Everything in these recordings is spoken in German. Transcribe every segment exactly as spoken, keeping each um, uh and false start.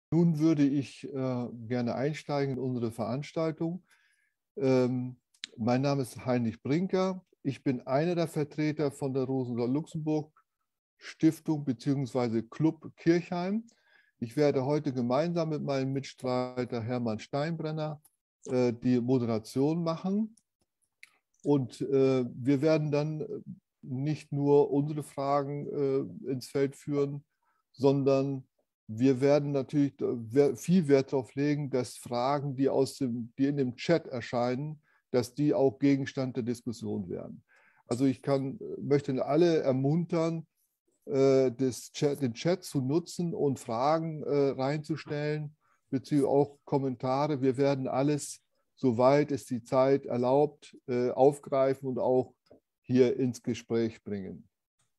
Nun würde ich äh, gerne einsteigen in unsere Veranstaltung. Ähm, mein Name ist Heinrich Brinker. Ich bin einer der Vertreter von der Rosenthal-Luxemburg-Stiftung bzw. Club Kirchheim. Ich werde heute gemeinsam mit meinem Mitstreiter Hermann Steinbrenner äh, die Moderation machen. Und äh, wir werden dann nicht nur unsere Fragen äh, ins Feld führen, sondern wir werden natürlich viel Wert darauf legen, dass Fragen, die, aus dem, die in dem Chat erscheinen, dass die auch Gegenstand der Diskussion werden. Also ich kann, möchte alle ermuntern, äh, das Chat, den Chat zu nutzen und Fragen äh, reinzustellen, beziehungsweise auch Kommentare. Wir werden alles, soweit es die Zeit erlaubt, äh, aufgreifen und auch hier ins Gespräch bringen.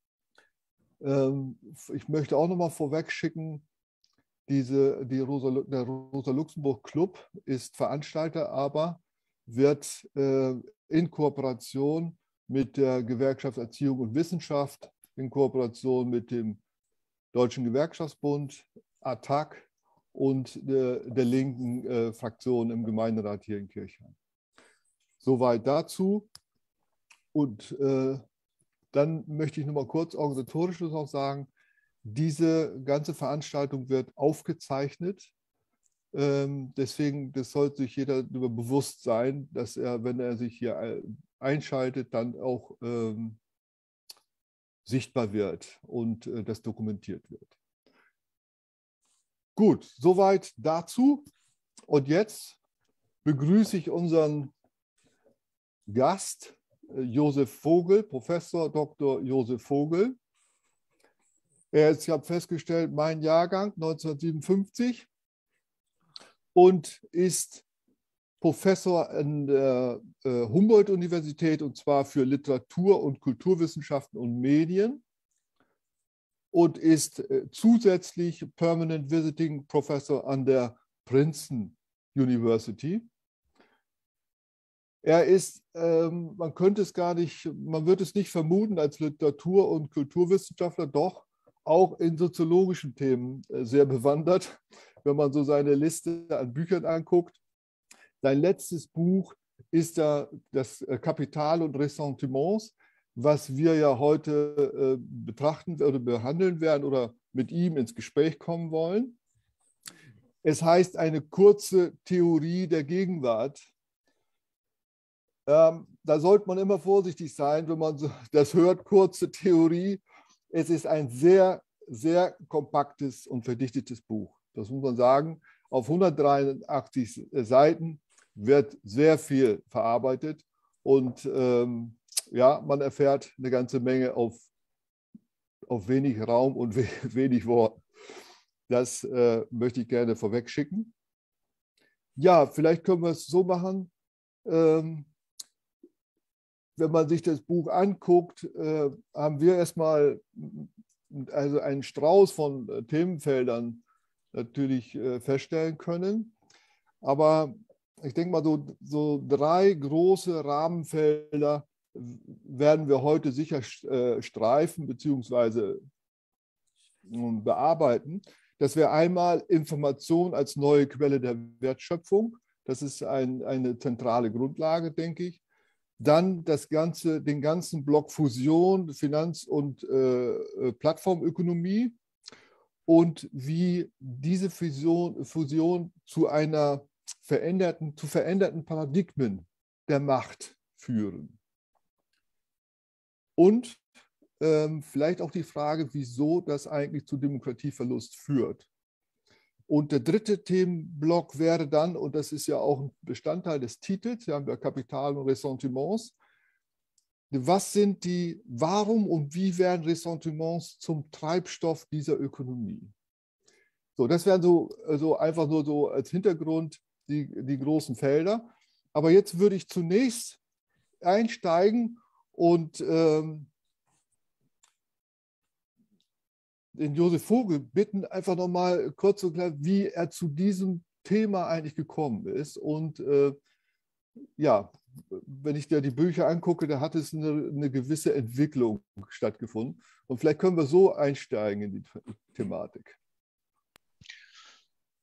Ähm, ich möchte auch noch mal vorweg schicken, Diese, die Rosa, der Rosa-Luxemburg-Club ist Veranstalter, aber wird äh, in Kooperation mit der Gewerkschaft Erziehung und Wissenschaft, in Kooperation mit dem Deutschen Gewerkschaftsbund, A T A C und der, der linken äh, Fraktion im Gemeinderat hier in Kirchheim. Soweit dazu. Und äh, dann möchte ich noch mal kurz organisatorisches auch sagen. Diese ganze Veranstaltung wird aufgezeichnet. Ähm, deswegen, das sollte sich jeder darüber bewusst sein, dass er, wenn er sich hier einschaltet, dann auch ähm, sichtbar wird und äh, das dokumentiert wird. Gut, soweit dazu. Und jetzt begrüße ich unseren Gast, äh, Josef Vogel, Professor Doktor Josef Vogel. Er ist, ich habe festgestellt, mein Jahrgang neunzehnhundertsiebenundfünfzig und ist Professor an der äh, Humboldt-Universität und zwar für Literatur- und Kulturwissenschaften und Medien und ist äh, zusätzlich Permanent Visiting Professor an der Princeton University. Er ist, ähm, man könnte es gar nicht, man wird es nicht vermuten als Literatur- und Kulturwissenschaftler, doch auch in soziologischen Themen sehr bewandert, wenn man so seine Liste an Büchern anguckt. Sein letztes Buch ist da das Kapital und Ressentiments, was wir ja heute äh, betrachten oder behandeln werden oder mit ihm ins Gespräch kommen wollen. Es heißt eine kurze Theorie der Gegenwart. Ähm, da sollte man immer vorsichtig sein, wenn man so, das hört, kurze Theorie. Es ist ein sehr, sehr kompaktes und verdichtetes Buch. Das muss man sagen. Auf hundertdreiundachtzig Seiten wird sehr viel verarbeitet und ähm, ja, man erfährt eine ganze Menge auf, auf wenig Raum und we wenig Wort. Das äh, möchte ich gerne vorweg schicken. Ja, vielleicht können wir es so machen. Ähm, wenn man sich das Buch anguckt, äh, haben wir erstmal also einen Strauß von äh, Themenfeldern natürlich äh, feststellen können. Aber ich denke mal, so, so drei große Rahmenfelder werden wir heute sicher äh, streifen bzw. bearbeiten. Das wäre einmal Information als neue Quelle der Wertschöpfung. Das ist ein, eine zentrale Grundlage, denke ich. Dann das ganze, den ganzen Block Fusion, Finanz- und äh, Plattformökonomie und wie diese Fusion, Fusion zu einer veränderten, zu veränderten Paradigmen der Macht führen. Und ähm, vielleicht auch die Frage, wieso das eigentlich zu Demokratieverlust führt. Und der dritte Themenblock wäre dann, und das ist ja auch ein Bestandteil des Titels, hier haben wir Kapital und Ressentiments. Was sind die, warum und wie werden Ressentiments zum Treibstoff dieser Ökonomie? So, das wären so, so einfach nur so als Hintergrund die, die großen Felder. Aber jetzt würde ich zunächst einsteigen und ähm, den Josef Vogel bitten, einfach nochmal kurz zu erklären, wie er zu diesem Thema eigentlich gekommen ist. Und äh, ja, wenn ich dir die Bücher angucke, da hat es eine, eine gewisse Entwicklung stattgefunden. Und vielleicht können wir so einsteigen in die Thematik.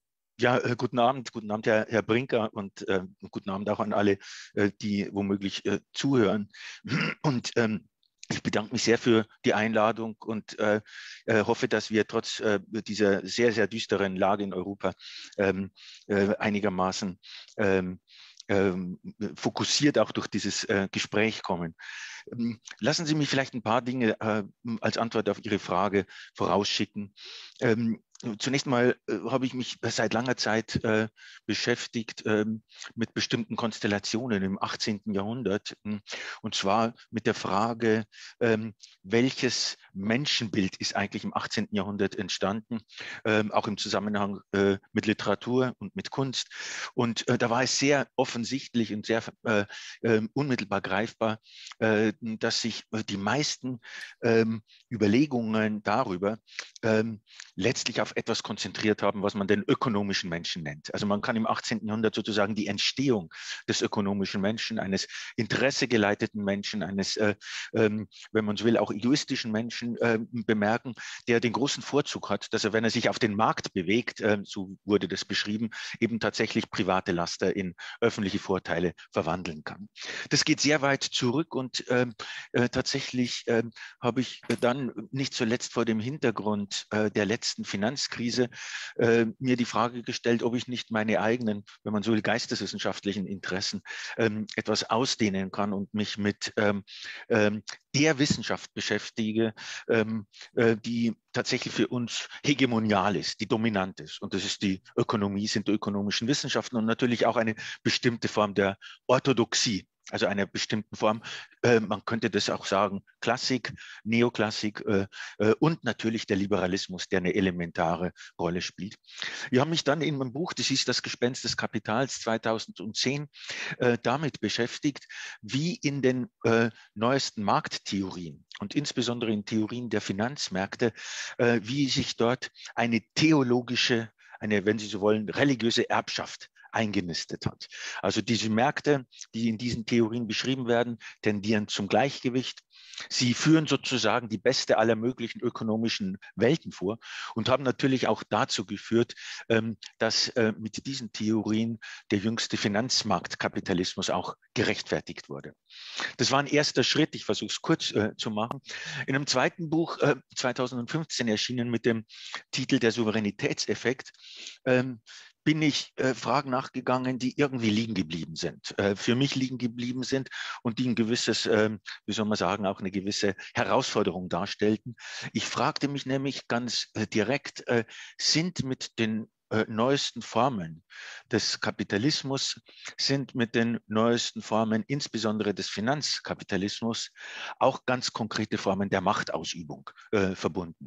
Ja, äh, guten Abend, guten Abend, Herr, Herr Brinker, und äh, guten Abend auch an alle, äh, die womöglich äh, zuhören. Und ähm, ich bedanke mich sehr für die Einladung und äh, äh, hoffe, dass wir trotz äh, dieser sehr, sehr düsteren Lage in Europa ähm, äh, einigermaßen ähm, ähm, fokussiert auch durch dieses äh, Gespräch kommen. Ähm, lassen Sie mich vielleicht ein paar Dinge äh, als Antwort auf Ihre Frage vorausschicken. Ähm, Zunächst mal äh, habe ich mich seit langer Zeit äh, beschäftigt ähm, mit bestimmten Konstellationen im achtzehnten Jahrhundert, ähm, und zwar mit der Frage, ähm, welches Menschenbild ist eigentlich im achtzehnten Jahrhundert entstanden, ähm, auch im Zusammenhang äh, mit Literatur und mit Kunst. Und äh, da war es sehr offensichtlich und sehr äh, äh, unmittelbar greifbar, äh, dass sich die meisten ähm, Überlegungen darüber ähm, letztlich auf etwas konzentriert haben, was man den ökonomischen Menschen nennt. Also man kann im achtzehnten Jahrhundert sozusagen die Entstehung des ökonomischen Menschen, eines interessegeleiteten Menschen, eines, äh, ähm, wenn man so will, auch egoistischen Menschen äh, bemerken, der den großen Vorzug hat, dass er, wenn er sich auf den Markt bewegt, äh, so wurde das beschrieben, eben tatsächlich private Laster in öffentliche Vorteile verwandeln kann. Das geht sehr weit zurück, und äh, äh, tatsächlich äh, habe ich dann nicht zuletzt vor dem Hintergrund äh, der letzten Finanzkrise äh, mir die Frage gestellt, ob ich nicht meine eigenen, wenn man so will, geisteswissenschaftlichen Interessen ähm, etwas ausdehnen kann und mich mit ähm, ähm, der Wissenschaft beschäftige, ähm, äh, die tatsächlich für uns hegemonial ist, die dominant ist. Und das ist die Ökonomie, sind die ökonomischen Wissenschaften und natürlich auch eine bestimmte Form der Orthodoxie, also einer bestimmten Form. Äh, man könnte das auch sagen, Klassik, Neoklassik äh, äh, und natürlich der Liberalismus, der eine elementare Rolle spielt. Wir haben mich dann in meinem Buch, das hieß Das Gespenst des Kapitals zweitausendzehn, äh, damit beschäftigt, wie in den äh, neuesten Markttheorien und insbesondere in Theorien der Finanzmärkte, äh, wie sich dort eine theologische, eine, wenn Sie so wollen, religiöse Erbschaft eingenistet hat. Also diese Märkte, die in diesen Theorien beschrieben werden, tendieren zum Gleichgewicht. Sie führen sozusagen die beste aller möglichen ökonomischen Welten vor und haben natürlich auch dazu geführt, dass mit diesen Theorien der jüngste Finanzmarktkapitalismus auch gerechtfertigt wurde. Das war ein erster Schritt, ich versuche es kurz äh, zu machen. In einem zweiten Buch, äh, zweitausendfünfzehn erschienen mit dem Titel Der Souveränitätseffekt, ähm, bin ich äh, Fragen nachgegangen, die irgendwie liegen geblieben sind, äh, für mich liegen geblieben sind und die ein gewisses, äh, wie soll man sagen, auch eine gewisse Herausforderung darstellten. Ich fragte mich nämlich ganz äh, direkt, äh, sind mit den äh, neuesten Formen des Kapitalismus, sind mit den neuesten Formen, insbesondere des Finanzkapitalismus, auch ganz konkrete Formen der Machtausübung äh, verbunden.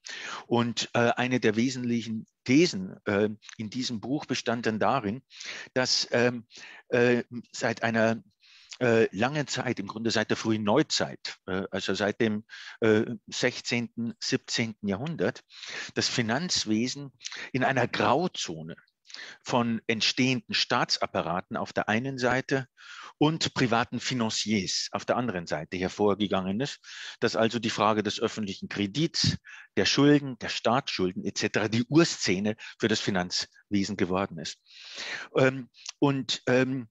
Und äh, eine der wesentlichen Thesen äh, in diesem Buch bestand dann darin, dass ähm, äh, seit einer äh, langen Zeit, im Grunde seit der frühen Neuzeit, äh, also seit dem äh, sechzehnten, siebzehnten Jahrhundert, das Finanzwesen in einer Grauzone von entstehenden Staatsapparaten auf der einen Seite und privaten Financiers auf der anderen Seite hervorgegangen ist, dass also die Frage des öffentlichen Kredits, der Schulden, der Staatsschulden et cetera die Urszene für das Finanzwesen geworden ist. Und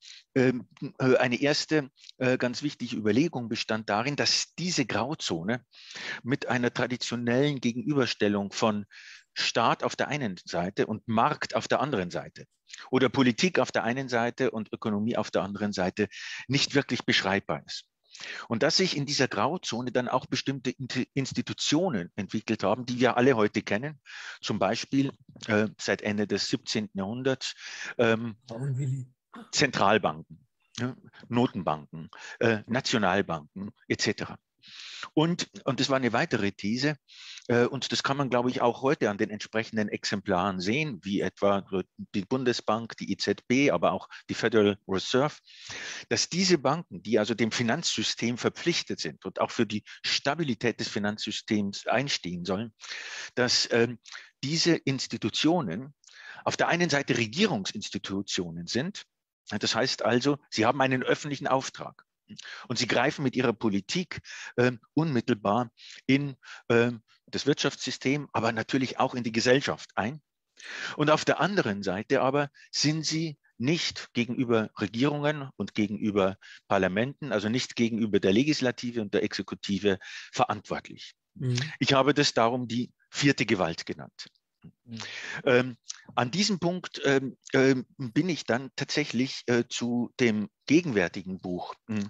eine erste ganz wichtige Überlegung bestand darin, dass diese Grauzone mit einer traditionellen Gegenüberstellung von Staat auf der einen Seite und Markt auf der anderen Seite oder Politik auf der einen Seite und Ökonomie auf der anderen Seite nicht wirklich beschreibbar ist. Und dass sich in dieser Grauzone dann auch bestimmte Institutionen entwickelt haben, die wir alle heute kennen, zum Beispiel äh, seit Ende des siebzehnten Jahrhunderts ähm, Zentralbanken, ja, Notenbanken, äh, Nationalbanken et cetera. Und, und das war eine weitere These, äh, und das kann man, glaube ich, auch heute an den entsprechenden Exemplaren sehen, wie etwa die Bundesbank, die E Z B, aber auch die Federal Reserve, dass diese Banken, die also dem Finanzsystem verpflichtet sind und auch für die Stabilität des Finanzsystems einstehen sollen, dass äh, diese Institutionen auf der einen Seite Regierungsinstitutionen sind. Das heißt also, sie haben einen öffentlichen Auftrag. Und sie greifen mit ihrer Politik äh, unmittelbar in äh, das Wirtschaftssystem, aber natürlich auch in die Gesellschaft ein. Und auf der anderen Seite aber sind sie nicht gegenüber Regierungen und gegenüber Parlamenten, also nicht gegenüber der Legislative und der Exekutive verantwortlich. Mhm. Ich habe das darum die vierte Gewalt genannt. Mhm. Ähm, an diesem Punkt ähm, äh, bin ich dann tatsächlich äh, zu dem gegenwärtigen Buch äh,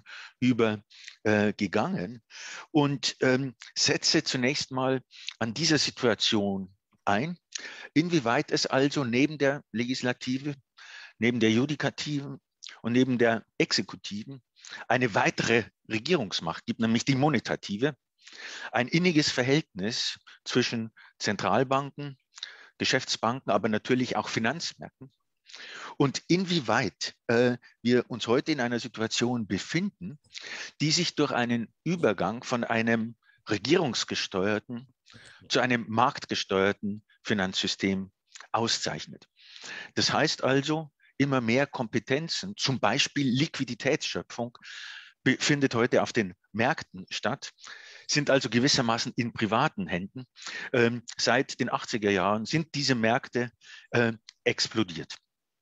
übergegangen und ähm, setze zunächst mal an dieser Situation ein, inwieweit es also neben der Legislative, neben der Judikativen und neben der Exekutiven eine weitere Regierungsmacht gibt, nämlich die monetative, ein inniges Verhältnis zwischen Zentralbanken, Geschäftsbanken, aber natürlich auch Finanzmärkten. Und inwieweit äh, wir uns heute in einer Situation befinden, die sich durch einen Übergang von einem regierungsgesteuerten zu einem marktgesteuerten Finanzsystem auszeichnet. Das heißt also, immer mehr Kompetenzen, zum Beispiel Liquiditätsschöpfung, findet heute auf den Märkten statt, sind also gewissermaßen in privaten Händen. Ähm, seit den achtziger Jahren sind diese Märkte äh, explodiert.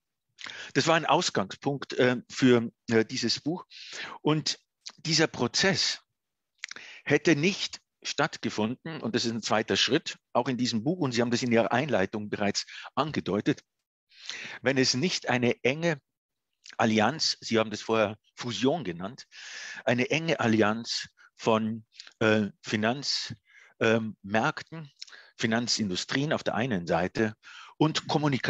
Das war ein Ausgangspunkt äh, für äh, dieses Buch. Und dieser Prozess hätte nicht stattgefunden, und das ist ein zweiter Schritt, auch in diesem Buch, und Sie haben das in Ihrer Einleitung bereits angedeutet, wenn es nicht eine enge Allianz, Sie haben das vorher Fusion genannt, eine enge Allianz von äh, Finanzmärkten, äh, Finanzindustrien auf der einen Seite und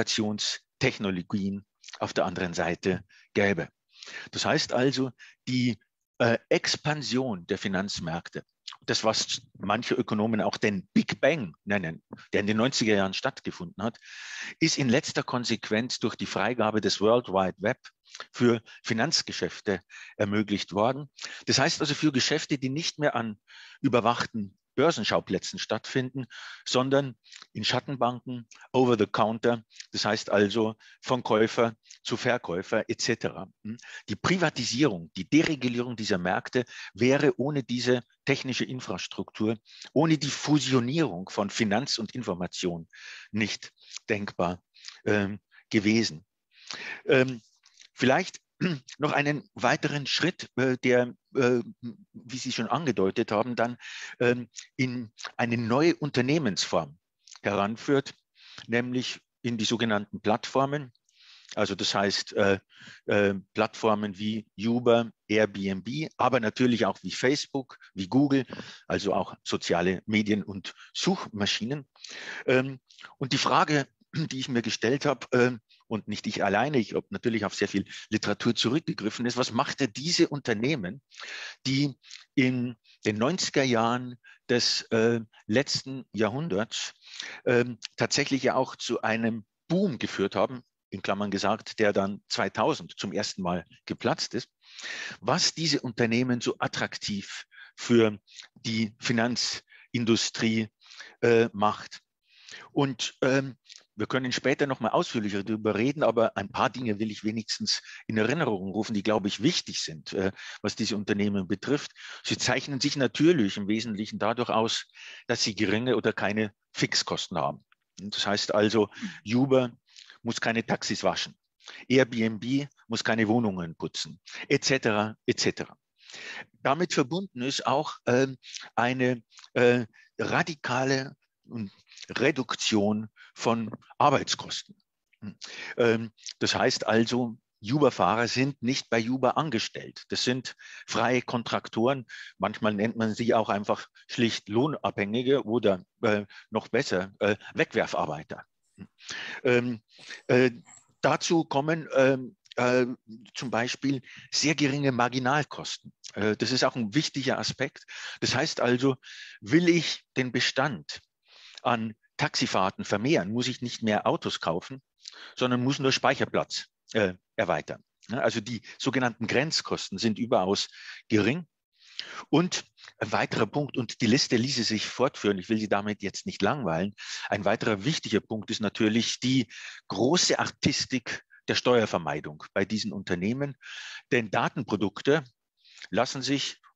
Kommunikationstechnologien auf der anderen Seite gäbe. Das heißt also, die äh, Expansion der Finanzmärkte, das, was manche Ökonomen auch den Big Bang nennen, der in den neunziger Jahren stattgefunden hat, ist in letzter Konsequenz durch die Freigabe des World Wide Web für Finanzgeschäfte ermöglicht worden. Das heißt also für Geschäfte, die nicht mehr an überwachten Börsenschauplätzen stattfinden, sondern in Schattenbanken, over the counter, das heißt also von Käufer zu Verkäufer et cetera. Die Privatisierung, die Deregulierung dieser Märkte wäre ohne diese technische Infrastruktur, ohne die Fusionierung von Finanz und Information nicht denkbar ähm, gewesen. Ähm, vielleicht noch einen weiteren Schritt, äh, der, äh, wie Sie schon angedeutet haben, dann ähm, in eine neue Unternehmensform heranführt, nämlich in die sogenannten Plattformen. Also das heißt äh, äh, Plattformen wie Uber, Airbnb, aber natürlich auch wie Facebook, wie Google, also auch soziale Medien und Suchmaschinen. Ähm, und die Frage, die ich mir gestellt habe, äh, und nicht ich alleine, ich habe natürlich auf sehr viel Literatur zurückgegriffen, ist, was machte diese Unternehmen, die in den neunziger Jahren des äh, letzten Jahrhunderts äh, tatsächlich ja auch zu einem Boom geführt haben, in Klammern gesagt, der dann zweitausend zum ersten Mal geplatzt ist, was diese Unternehmen so attraktiv für die Finanzindustrie äh, macht. Und ähm, wir können später noch mal ausführlicher darüber reden, aber ein paar Dinge will ich wenigstens in Erinnerung rufen, die, glaube ich, wichtig sind, äh, was diese Unternehmen betrifft. Sie zeichnen sich natürlich im Wesentlichen dadurch aus, dass sie geringe oder keine Fixkosten haben. Und das heißt also, Uber muss keine Taxis waschen, Airbnb muss keine Wohnungen putzen, et cetera et cetera. Damit verbunden ist auch äh, eine äh, radikale Reduktion von Arbeitskosten. Das heißt also, Uber-Fahrer sind nicht bei Uber angestellt. Das sind freie Kontraktoren. Manchmal nennt man sie auch einfach schlicht Lohnabhängige oder äh, noch besser äh, Wegwerfarbeiter. Ähm, äh, dazu kommen ähm, äh, zum Beispiel sehr geringe Marginalkosten. Äh, das ist auch ein wichtiger Aspekt. Das heißt also, will ich den Bestand an Taxifahrten vermehren, muss ich nicht mehr Autos kaufen, sondern muss nur Speicherplatz äh, erweitern. Also die sogenannten Grenzkosten sind überaus gering. Und ein weiterer Punkt, und die Liste ließe sich fortführen, ich will Sie damit jetzt nicht langweilen, ein weiterer wichtiger Punkt ist natürlich die große Artistik der Steuervermeidung bei diesen Unternehmen. Denn Datenprodukte lassen sich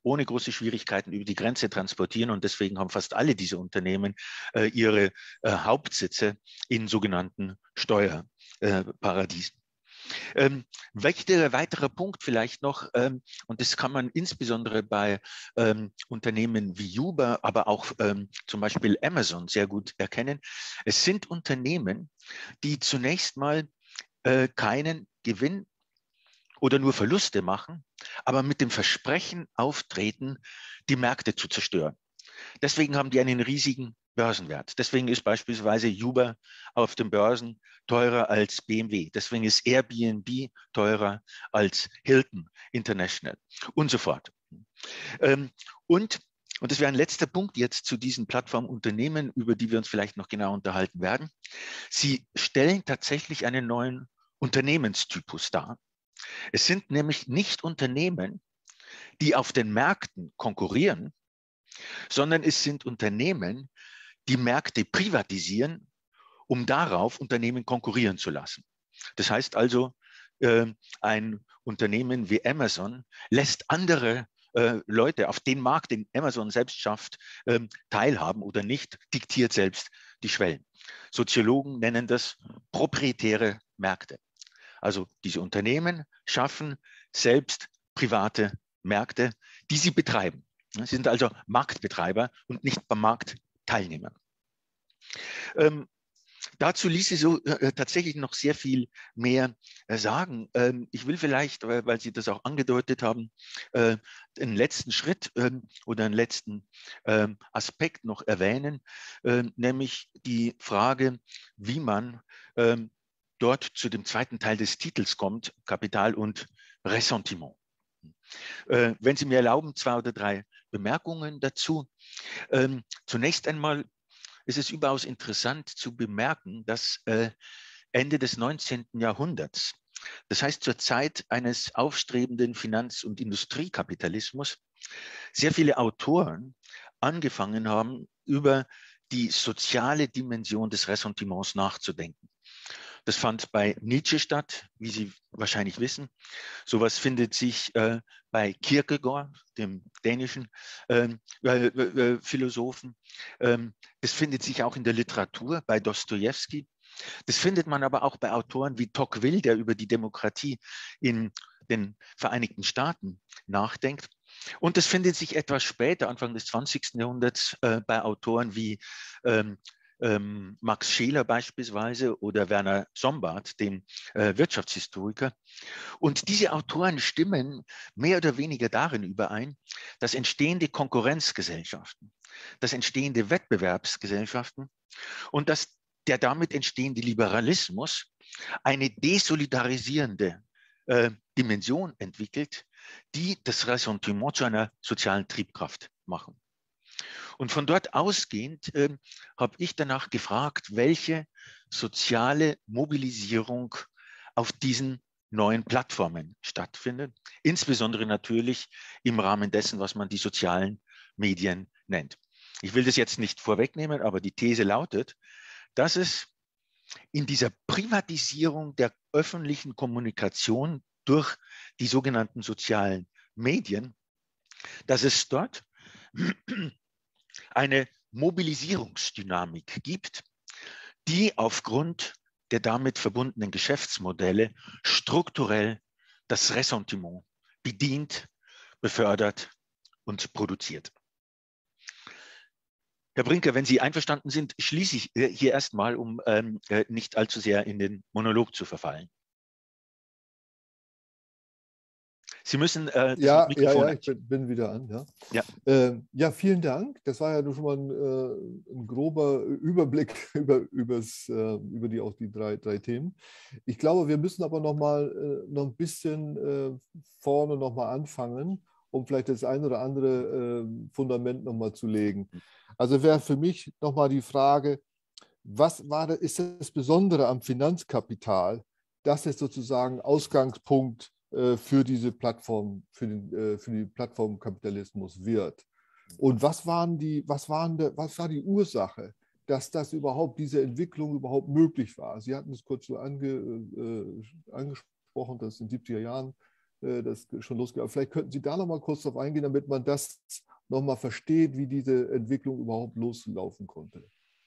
ohne große Schwierigkeiten über die Grenze transportieren. Und deswegen haben fast alle diese Unternehmen äh, ihre äh, Hauptsitze in sogenannten Steuerparadiesen. Ähm, wichtiger weiterer Punkt vielleicht noch, ähm, und das kann man insbesondere bei ähm, Unternehmen wie Uber, aber auch ähm, zum Beispiel Amazon sehr gut erkennen. Es sind Unternehmen, die zunächst mal äh, keinen Gewinn oder nur Verluste machen, aber mit dem Versprechen auftreten, die Märkte zu zerstören. Deswegen haben die einen riesigen Börsenwert. Deswegen ist beispielsweise Uber auf den Börsen teurer als B M W. Deswegen ist Airbnb teurer als Hilton International und so fort. Ähm, und, und das wäre ein letzter Punkt jetzt zu diesen Plattformunternehmen, über die wir uns vielleicht noch genau unterhalten werden. Sie stellen tatsächlich einen neuen Unternehmenstypus dar. Es sind nämlich nicht Unternehmen, die auf den Märkten konkurrieren, sondern es sind Unternehmen, die Märkte privatisieren, um darauf Unternehmen konkurrieren zu lassen. Das heißt also, äh, ein Unternehmen wie Amazon lässt andere äh, Leute auf den Markt, den Amazon selbst schafft, äh, teilhaben oder nicht, diktiert selbst die Schwellen. Soziologen nennen das proprietäre Märkte. Also diese Unternehmen schaffen selbst private Märkte, die sie betreiben. Sie sind also Marktbetreiber und nicht beim Markt Teilnehmer. Ähm, dazu ließe so äh, tatsächlich noch sehr viel mehr äh, sagen. Ähm, ich will vielleicht, weil, weil Sie das auch angedeutet haben, äh, einen letzten Schritt äh, oder einen letzten äh, Aspekt noch erwähnen, äh, nämlich die Frage, wie man äh, dort zu dem zweiten Teil des Titels kommt, Kapital und Ressentiment. Äh, wenn Sie mir erlauben, zwei oder drei Bemerkungen dazu. Ähm, zunächst einmal ist es überaus interessant zu bemerken, dass äh, Ende des neunzehnten Jahrhunderts, das heißt zur Zeit eines aufstrebenden Finanz- und Industriekapitalismus, sehr viele Autoren angefangen haben, über die soziale Dimension des Ressentiments nachzudenken. Das fand bei Nietzsche statt, wie Sie wahrscheinlich wissen. Sowas findet sich äh, bei Kierkegaard, dem dänischen ähm, äh, äh, Philosophen. Ähm, das findet sich auch in der Literatur bei Dostojewski. Das findet man aber auch bei Autoren wie Tocqueville, der über die Demokratie in den Vereinigten Staaten nachdenkt. Und das findet sich etwas später, Anfang des zwanzigsten Jahrhunderts, äh, bei Autoren wie ähm, ähm, Max Scheler beispielsweise oder Werner Sombart, dem äh, Wirtschaftshistoriker. Und diese Autoren stimmen mehr oder weniger darin überein, dass entstehende Konkurrenzgesellschaften, dass entstehende Wettbewerbsgesellschaften und dass der damit entstehende Liberalismus eine desolidarisierende äh, Dimension entwickelt, die das Ressentiment zu einer sozialen Triebkraft machen. Und von dort ausgehend äh, habe ich danach gefragt, welche soziale Mobilisierung auf diesen neuen Plattformen stattfindet, insbesondere natürlich im Rahmen dessen, was man die sozialen Medien nennt. Ich will das jetzt nicht vorwegnehmen, aber die These lautet, dass es in dieser Privatisierung der öffentlichen Kommunikation durch die sogenannten sozialen Medien, dass es dort eine Mobilisierungsdynamik gibt, die aufgrund der damit verbundenen Geschäftsmodelle strukturell das Ressentiment bedient, befördert und produziert. Herr Brinker, wenn Sie einverstanden sind, schließe ich hier erstmal, um ähm, nicht allzu sehr in den Monolog zu verfallen. Sie müssen äh, das ja, Mikrofon ja, ja, ich bin, bin wieder an. Ja. Ja. Ähm, ja, vielen Dank. Das war ja nur schon mal ein, äh, ein grober Überblick über, übers, äh, über die, auch die drei, drei Themen. Ich glaube, wir müssen aber noch mal äh, noch ein bisschen äh, vorne noch mal anfangen, um vielleicht das ein oder andere äh, Fundament noch mal zu legen. Also wäre für mich noch mal die Frage, was war das, ist das Besondere am Finanzkapital, dass es sozusagen Ausgangspunkt für diese Plattform, für den, für den Plattformkapitalismus wird. Und was waren die, was waren de, was war die Ursache, dass das überhaupt, diese Entwicklung überhaupt möglich war? Sie hatten es kurz so ange, äh, angesprochen, dass in den siebziger Jahren das schon losgeht. Vielleicht könnten Sie da noch mal kurz darauf eingehen, damit man das noch mal versteht, wie diese Entwicklung überhaupt loslaufen konnte.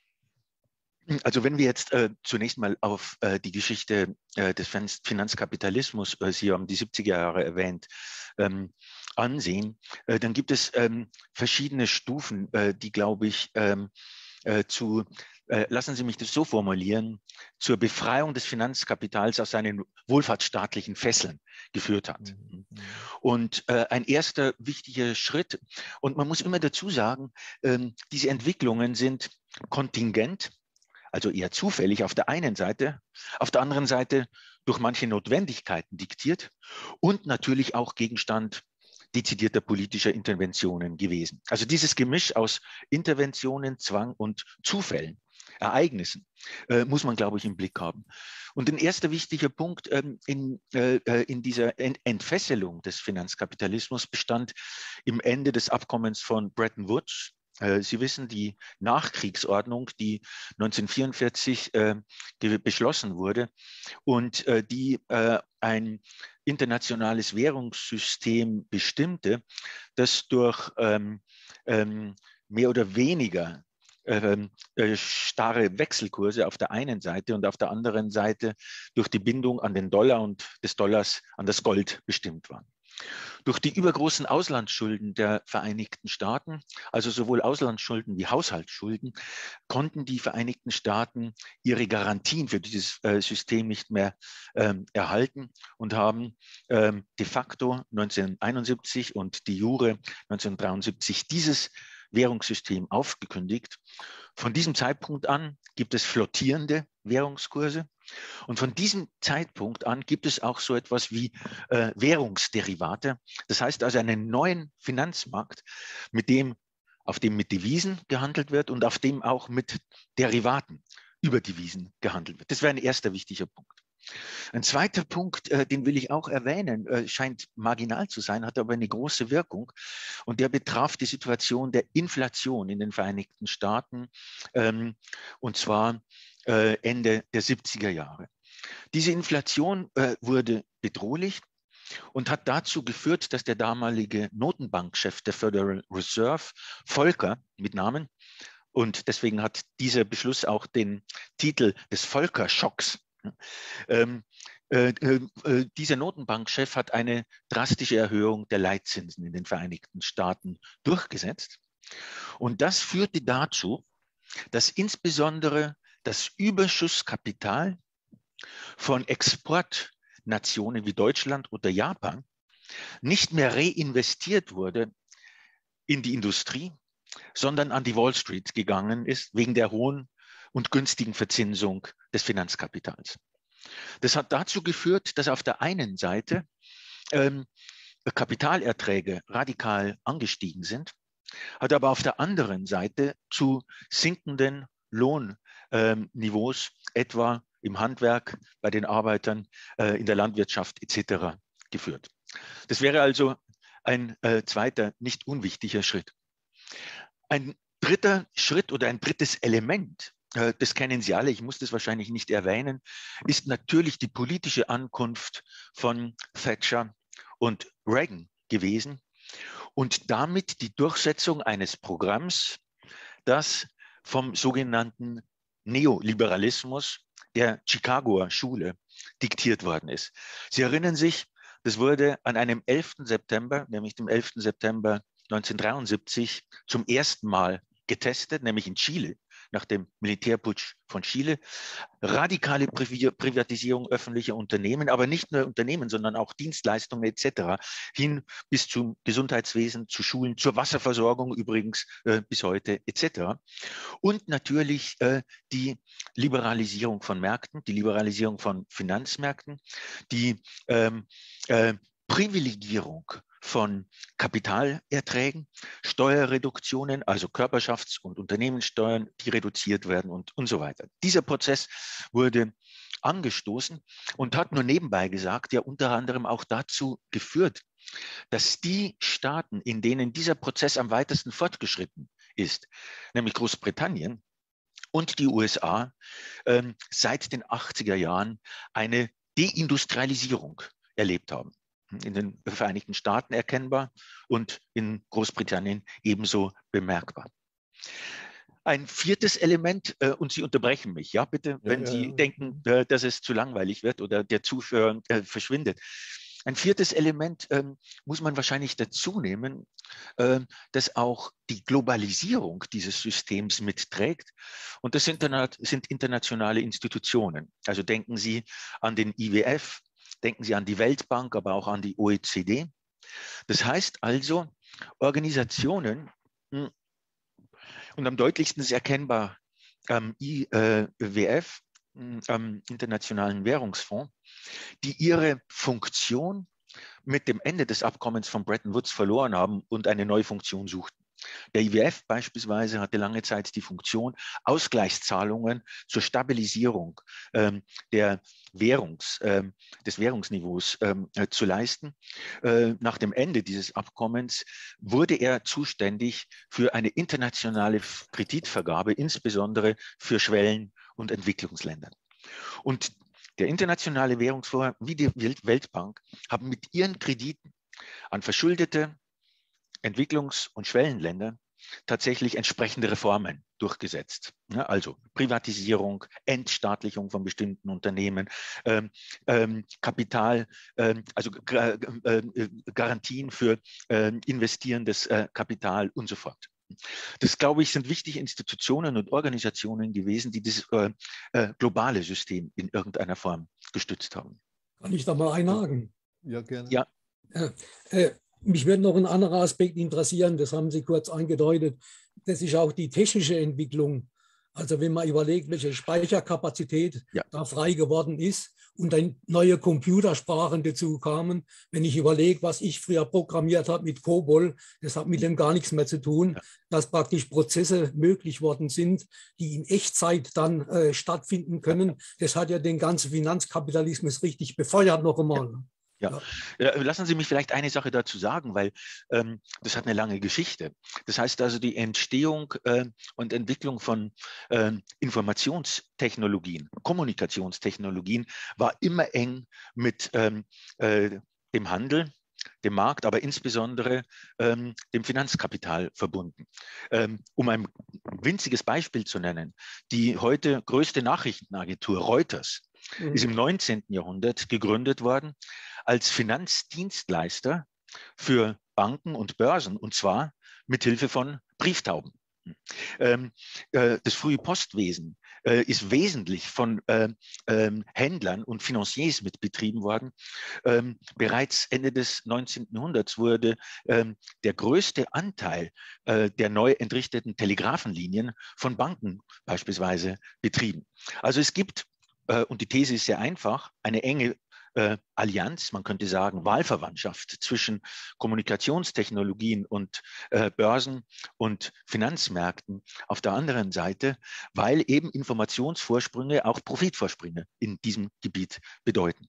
Also wenn wir jetzt äh, zunächst mal auf äh, die Geschichte äh, des Finanzkapitalismus, äh, Sie haben die siebziger Jahre erwähnt, ähm, ansehen, äh, dann gibt es ähm, verschiedene Stufen, äh, die, glaube ich, ähm, äh, zu, äh, lassen Sie mich das so formulieren, zur Befreiung des Finanzkapitals aus seinen wohlfahrtsstaatlichen Fesseln geführt hat. Mhm. Und äh, ein erster wichtiger Schritt, und man muss immer dazu sagen, ähm, diese Entwicklungen sind kontingent, also eher zufällig auf der einen Seite, auf der anderen Seite durch manche Notwendigkeiten diktiert und natürlich auch Gegenstand dezidierter politischer Interventionen gewesen. Also dieses Gemisch aus Interventionen, Zwang und Zufällen, Ereignissen, äh, muss man, glaube ich, im Blick haben. Und ein erster wichtiger Punkt ähm, in, äh, in dieser Ent Entfesselung des Finanzkapitalismus bestand im Ende des Abkommens von Bretton Woods. Sie wissen, die Nachkriegsordnung, die neunzehnhundertvierundvierzig äh, beschlossen wurde und äh, die äh, ein internationales Währungssystem bestimmte, das durch ähm, ähm, mehr oder weniger äh, äh, starre Wechselkurse auf der einen Seite und auf der anderen Seite durch die Bindung an den Dollar und des Dollars an das Gold bestimmt waren. Durch die übergroßen Auslandsschulden der Vereinigten Staaten, also sowohl Auslandsschulden wie Haushaltsschulden, konnten die Vereinigten Staaten ihre Garantien für dieses äh, System nicht mehr ähm, erhalten und haben ähm, de facto neunzehnhunderteinundsiebzig und de jure neunzehnhundertdreiundsiebzig dieses Währungssystem aufgekündigt. Von diesem Zeitpunkt an gibt es flottierende Währungskurse. Und von diesem Zeitpunkt an gibt es auch so etwas wie äh, Währungsderivate. Das heißt also einen neuen Finanzmarkt, mit dem, auf dem mit Devisen gehandelt wird und auf dem auch mit Derivaten über Devisen gehandelt wird. Das wäre ein erster wichtiger Punkt. Ein zweiter Punkt, äh, den will ich auch erwähnen, äh, scheint marginal zu sein, hat aber eine große Wirkung. Und der betraf die Situation der Inflation in den Vereinigten Staaten, ähm, und zwar äh, Ende der siebziger Jahre. Diese Inflation äh, wurde bedrohlich und hat dazu geführt, dass der damalige Notenbankchef der Federal Reserve, Volcker mit Namen, und deswegen hat dieser Beschluss auch den Titel des Volcker-Schocks. Ähm, äh, äh, dieser Notenbankchef hat eine drastische Erhöhung der Leitzinsen in den Vereinigten Staaten durchgesetzt. Und das führte dazu, dass insbesondere das Überschusskapital von Exportnationen wie Deutschland oder Japan nicht mehr reinvestiert wurde in die Industrie, sondern an die Wall Street gegangen ist, wegen der hohen und günstigen Verzinsung des Finanzkapitals. Das hat dazu geführt, dass auf der einen Seite ähm, Kapitalerträge radikal angestiegen sind, hat aber auf der anderen Seite zu sinkenden Lohnniveaus, ähm, etwa im Handwerk, bei den Arbeitern, äh, in der Landwirtschaft et cetera geführt. Das wäre also ein äh, zweiter, nicht unwichtiger Schritt. Ein dritter Schritt oder ein drittes Element, äh, das kennen Sie alle, ich muss das wahrscheinlich nicht erwähnen, ist natürlich die politische Ankunft von Thatcher und Reagan gewesen und damit die Durchsetzung eines Programms, das vom sogenannten Neoliberalismus der Chicagoer Schule diktiert worden ist. Sie erinnern sich, das wurde an einem elften September, nämlich dem elften September neunzehnhundertdreiundsiebzig, zum ersten Mal getestet, nämlich in Chile, nach dem Militärputsch von Chile. Radikale Privatisierung öffentlicher Unternehmen, aber nicht nur Unternehmen, sondern auch Dienstleistungen et cetera, hin bis zum Gesundheitswesen, zu Schulen, zur Wasserversorgung übrigens äh, bis heute et cetera. Und natürlich äh, die Liberalisierung von Märkten, die Liberalisierung von Finanzmärkten, die ähm, äh, Privilegierung von Kapitalerträgen, Steuerreduktionen, also Körperschafts- und Unternehmenssteuern, die reduziert werden und, und so weiter. Dieser Prozess wurde angestoßen und hat nur nebenbei gesagt, ja unter anderem auch dazu geführt, dass die Staaten, in denen dieser Prozess am weitesten fortgeschritten ist, nämlich Großbritannien und die U S A, äh, seit den achtziger Jahren eine Deindustrialisierung erlebt haben. in den Vereinigten Staaten erkennbar und in Großbritannien ebenso bemerkbar. Ein viertes Element, äh, und Sie unterbrechen mich, ja, bitte, wenn ja, Sie ja. denken, äh, dass es zu langweilig wird oder der Zuhörer äh, verschwindet. Ein viertes Element ähm, muss man wahrscheinlich dazu nehmen, äh, das auch die Globalisierung dieses Systems mitträgt. Und das sind, sind internationale Institutionen. Also denken Sie an den I W F, denken Sie an die Weltbank, aber auch an die O E C D. Das heißt also, Organisationen, mh, und am deutlichsten ist erkennbar am I W F, am Internationalen Währungsfonds, die ihre Funktion mit dem Ende des Abkommens von Bretton Woods verloren haben und eine neue Funktion suchten. Der I W F beispielsweise hatte lange Zeit die Funktion, Ausgleichszahlungen zur Stabilisierung ähm, der Währungs, ähm, des Währungsniveaus ähm, äh, zu leisten. Äh, nach dem Ende dieses Abkommens wurde er zuständig für eine internationale Kreditvergabe, insbesondere für Schwellen- und Entwicklungsländer. Und der Internationale Währungsfonds wie die Weltbank haben mit ihren Krediten an verschuldete Entwicklungs- und Schwellenländer tatsächlich entsprechende Reformen durchgesetzt. Ja, also Privatisierung, Entstaatlichung von bestimmten Unternehmen, ähm, ähm, Kapital, ähm, also äh, äh, Garantien für äh, investierendes äh, Kapital und so fort. Das, glaube ich, sind wichtige Institutionen und Organisationen gewesen, die dieses äh, äh, globale System in irgendeiner Form gestützt haben. Kann ich da mal einhaken? Ja, gerne. Ja. Äh, äh, mich würde noch ein anderer Aspekt interessieren, das haben Sie kurz angedeutet. Das ist auch die technische Entwicklung. Also wenn man überlegt, welche Speicherkapazität Ja. da frei geworden ist und dann neue Computersprachen dazu kamen. Wenn ich überlege, was ich früher programmiert habe mit COBOL, das hat mit dem gar nichts mehr zu tun, ja. Dass praktisch Prozesse möglich worden sind, die in Echtzeit dann äh, stattfinden können. Ja. Das hat ja den ganzen Finanzkapitalismus richtig befeuert noch einmal. Ja. Ja. Ja, lassen Sie mich vielleicht eine Sache dazu sagen, weil ähm, das hat eine lange Geschichte. Das heißt also, die Entstehung äh, und Entwicklung von äh, Informationstechnologien, Kommunikationstechnologien war immer eng mit ähm, äh, dem Handel, dem Markt, aber insbesondere ähm, dem Finanzkapital verbunden. Ähm, um ein winziges Beispiel zu nennen, die heute größte Nachrichtenagentur Reuters mhm. ist im neunzehnten Jahrhundert gegründet worden als Finanzdienstleister für Banken und Börsen, und zwar mit Hilfe von Brieftauben. Ähm, äh, das frühe Postwesen äh, ist wesentlich von äh, äh, Händlern und Financiers mit betrieben worden. Ähm, bereits Ende des neunzehnten Jahrhunderts wurde ähm, der größte Anteil äh, der neu entrichteten Telegrafenlinien von Banken beispielsweise betrieben. Also es gibt, äh, und die These ist sehr einfach, eine enge Äh, Allianz, man könnte sagen Wahlverwandtschaft zwischen Kommunikationstechnologien und äh, Börsen und Finanzmärkten auf der anderen Seite, weil eben Informationsvorsprünge auch Profitvorsprünge in diesem Gebiet bedeuten.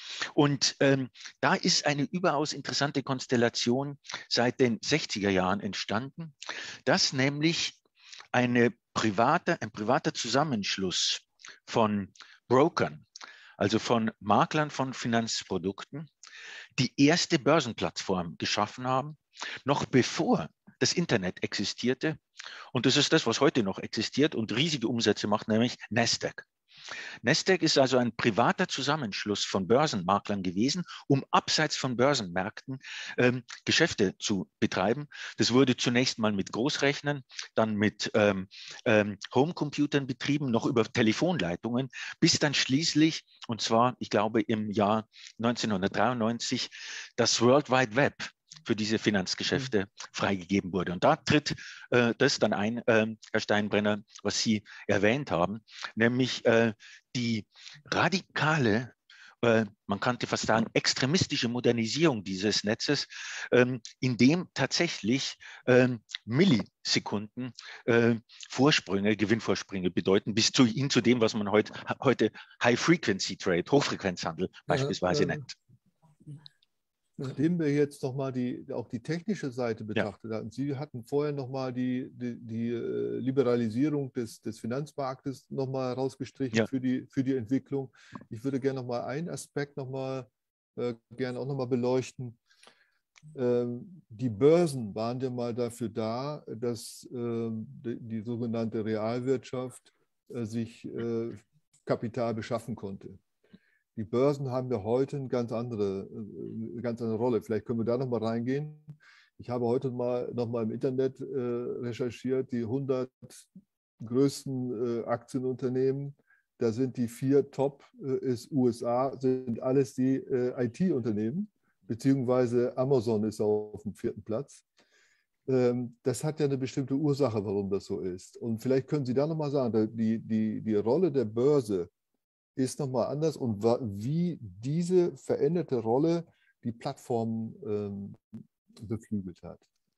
Und ähm, da ist eine überaus interessante Konstellation seit den sechziger Jahren entstanden, dass nämlich eine private, ein privater Zusammenschluss von Brokern, also von Maklern von Finanzprodukten, die erste Börsenplattform geschaffen haben, noch bevor das Internet existierte. Und das ist das, was heute noch existiert und riesige Umsätze macht, nämlich Nasdaq. Nasdaq ist also ein privater Zusammenschluss von Börsenmaklern gewesen, um abseits von Börsenmärkten ähm, Geschäfte zu betreiben. Das wurde zunächst mal mit Großrechnern, dann mit ähm, ähm, Homecomputern betrieben, noch über Telefonleitungen, bis dann schließlich, und zwar, ich glaube, im Jahr neunzehnhundertdreiundneunzig, das World Wide Web für diese Finanzgeschäfte freigegeben wurde. Und da tritt äh, das dann ein, äh, Herr Steinbrenner, was Sie erwähnt haben, nämlich äh, die radikale, äh, man könnte fast sagen, extremistische Modernisierung dieses Netzes, ähm, in dem tatsächlich ähm, Millisekunden äh, Vorsprünge, Gewinnvorsprünge bedeuten, bis zu, hin zu dem, was man heut, heute High-Frequency-Trade, Hochfrequenzhandel beispielsweise ja, ja. nennt. Nachdem wir jetzt nochmal die, auch die technische Seite betrachtet ja. hatten, Sie hatten vorher nochmal die, die, die Liberalisierung des, des Finanzmarktes nochmal rausgestrichen ja. für, die, für die Entwicklung. Ich würde gerne nochmal einen Aspekt nochmal äh, gerne auch nochmal beleuchten. Ähm, die Börsen waren ja mal dafür da, dass äh, die, die sogenannte Realwirtschaft äh, sich äh, Kapital beschaffen konnte. Die Börsen haben ja heute eine ganz andere, eine ganz andere Rolle. Vielleicht können wir da nochmal reingehen. Ich habe heute mal nochmal im Internet äh, recherchiert, die hundert größten äh, Aktienunternehmen. Da sind die vier Top, äh, ist U S A, sind alles die äh, I T-Unternehmen, beziehungsweise Amazon ist auf dem vierten Platz. Ähm, das hat ja eine bestimmte Ursache, warum das so ist. Und vielleicht können Sie da nochmal sagen, die, die, die Rolle der Börse ist nochmal anders und wie diese veränderte Rolle die Plattform ähm, beflügelt hat.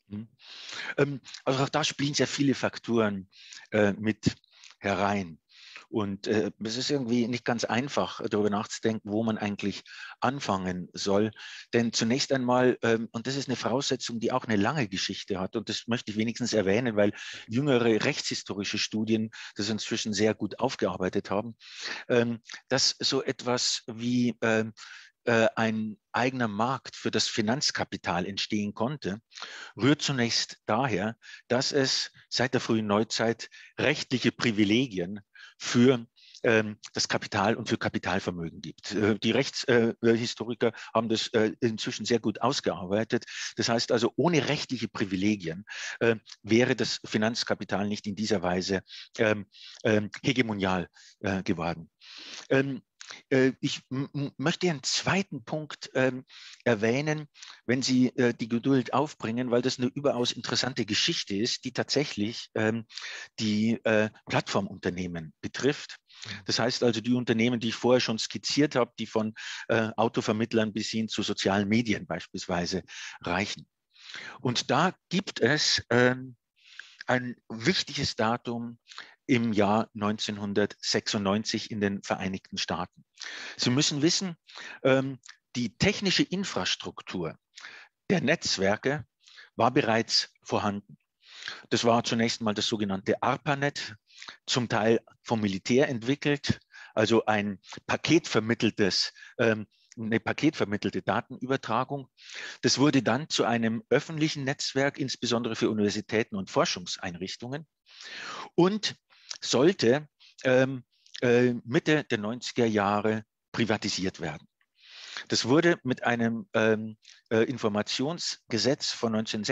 Also auch da spielen sehr viele Faktoren äh, mit herein. Und äh, es ist irgendwie nicht ganz einfach, darüber nachzudenken, wo man eigentlich anfangen soll. Denn zunächst einmal, ähm, und das ist eine Voraussetzung, die auch eine lange Geschichte hat, und das möchte ich wenigstens erwähnen, weil jüngere rechtshistorische Studien das inzwischen sehr gut aufgearbeitet haben, ähm, dass so etwas wie ähm, äh, ein eigener Markt für das Finanzkapital entstehen konnte, rührt zunächst daher, dass es seit der frühen Neuzeit rechtliche Privilegien für ähm, das Kapital und für Kapitalvermögen gibt. Äh, die Rechtshistoriker äh, haben das äh, inzwischen sehr gut ausgearbeitet. Das heißt also, ohne rechtliche Privilegien äh, wäre das Finanzkapital nicht in dieser Weise ähm, ähm, hegemonial äh, geworden. Ähm, Ich möchte einen zweiten Punkt ähm, erwähnen, wenn Sie äh, die Geduld aufbringen, weil das eine überaus interessante Geschichte ist, die tatsächlich ähm, die äh, Plattformunternehmen betrifft. Das heißt also die Unternehmen, die ich vorher schon skizziert habe, die von äh, Autovermittlern bis hin zu sozialen Medien beispielsweise reichen. Und da gibt es ähm, ein wichtiges Datum im Jahr neunzehnhundertsechsundneunzig in den Vereinigten Staaten. Sie müssen wissen, ähm, die technische Infrastruktur der Netzwerke war bereits vorhanden. Das war zunächst mal das sogenannte ARPANET, zum Teil vom Militär entwickelt, also ein paketvermitteltes ähm, eine paketvermittelte Datenübertragung. Das wurde dann zu einem öffentlichen Netzwerk, insbesondere für Universitäten und Forschungseinrichtungen, und sollte ähm, äh, Mitte der neunziger Jahre privatisiert werden. Das wurde mit einem ähm, äh, Informationsgesetz von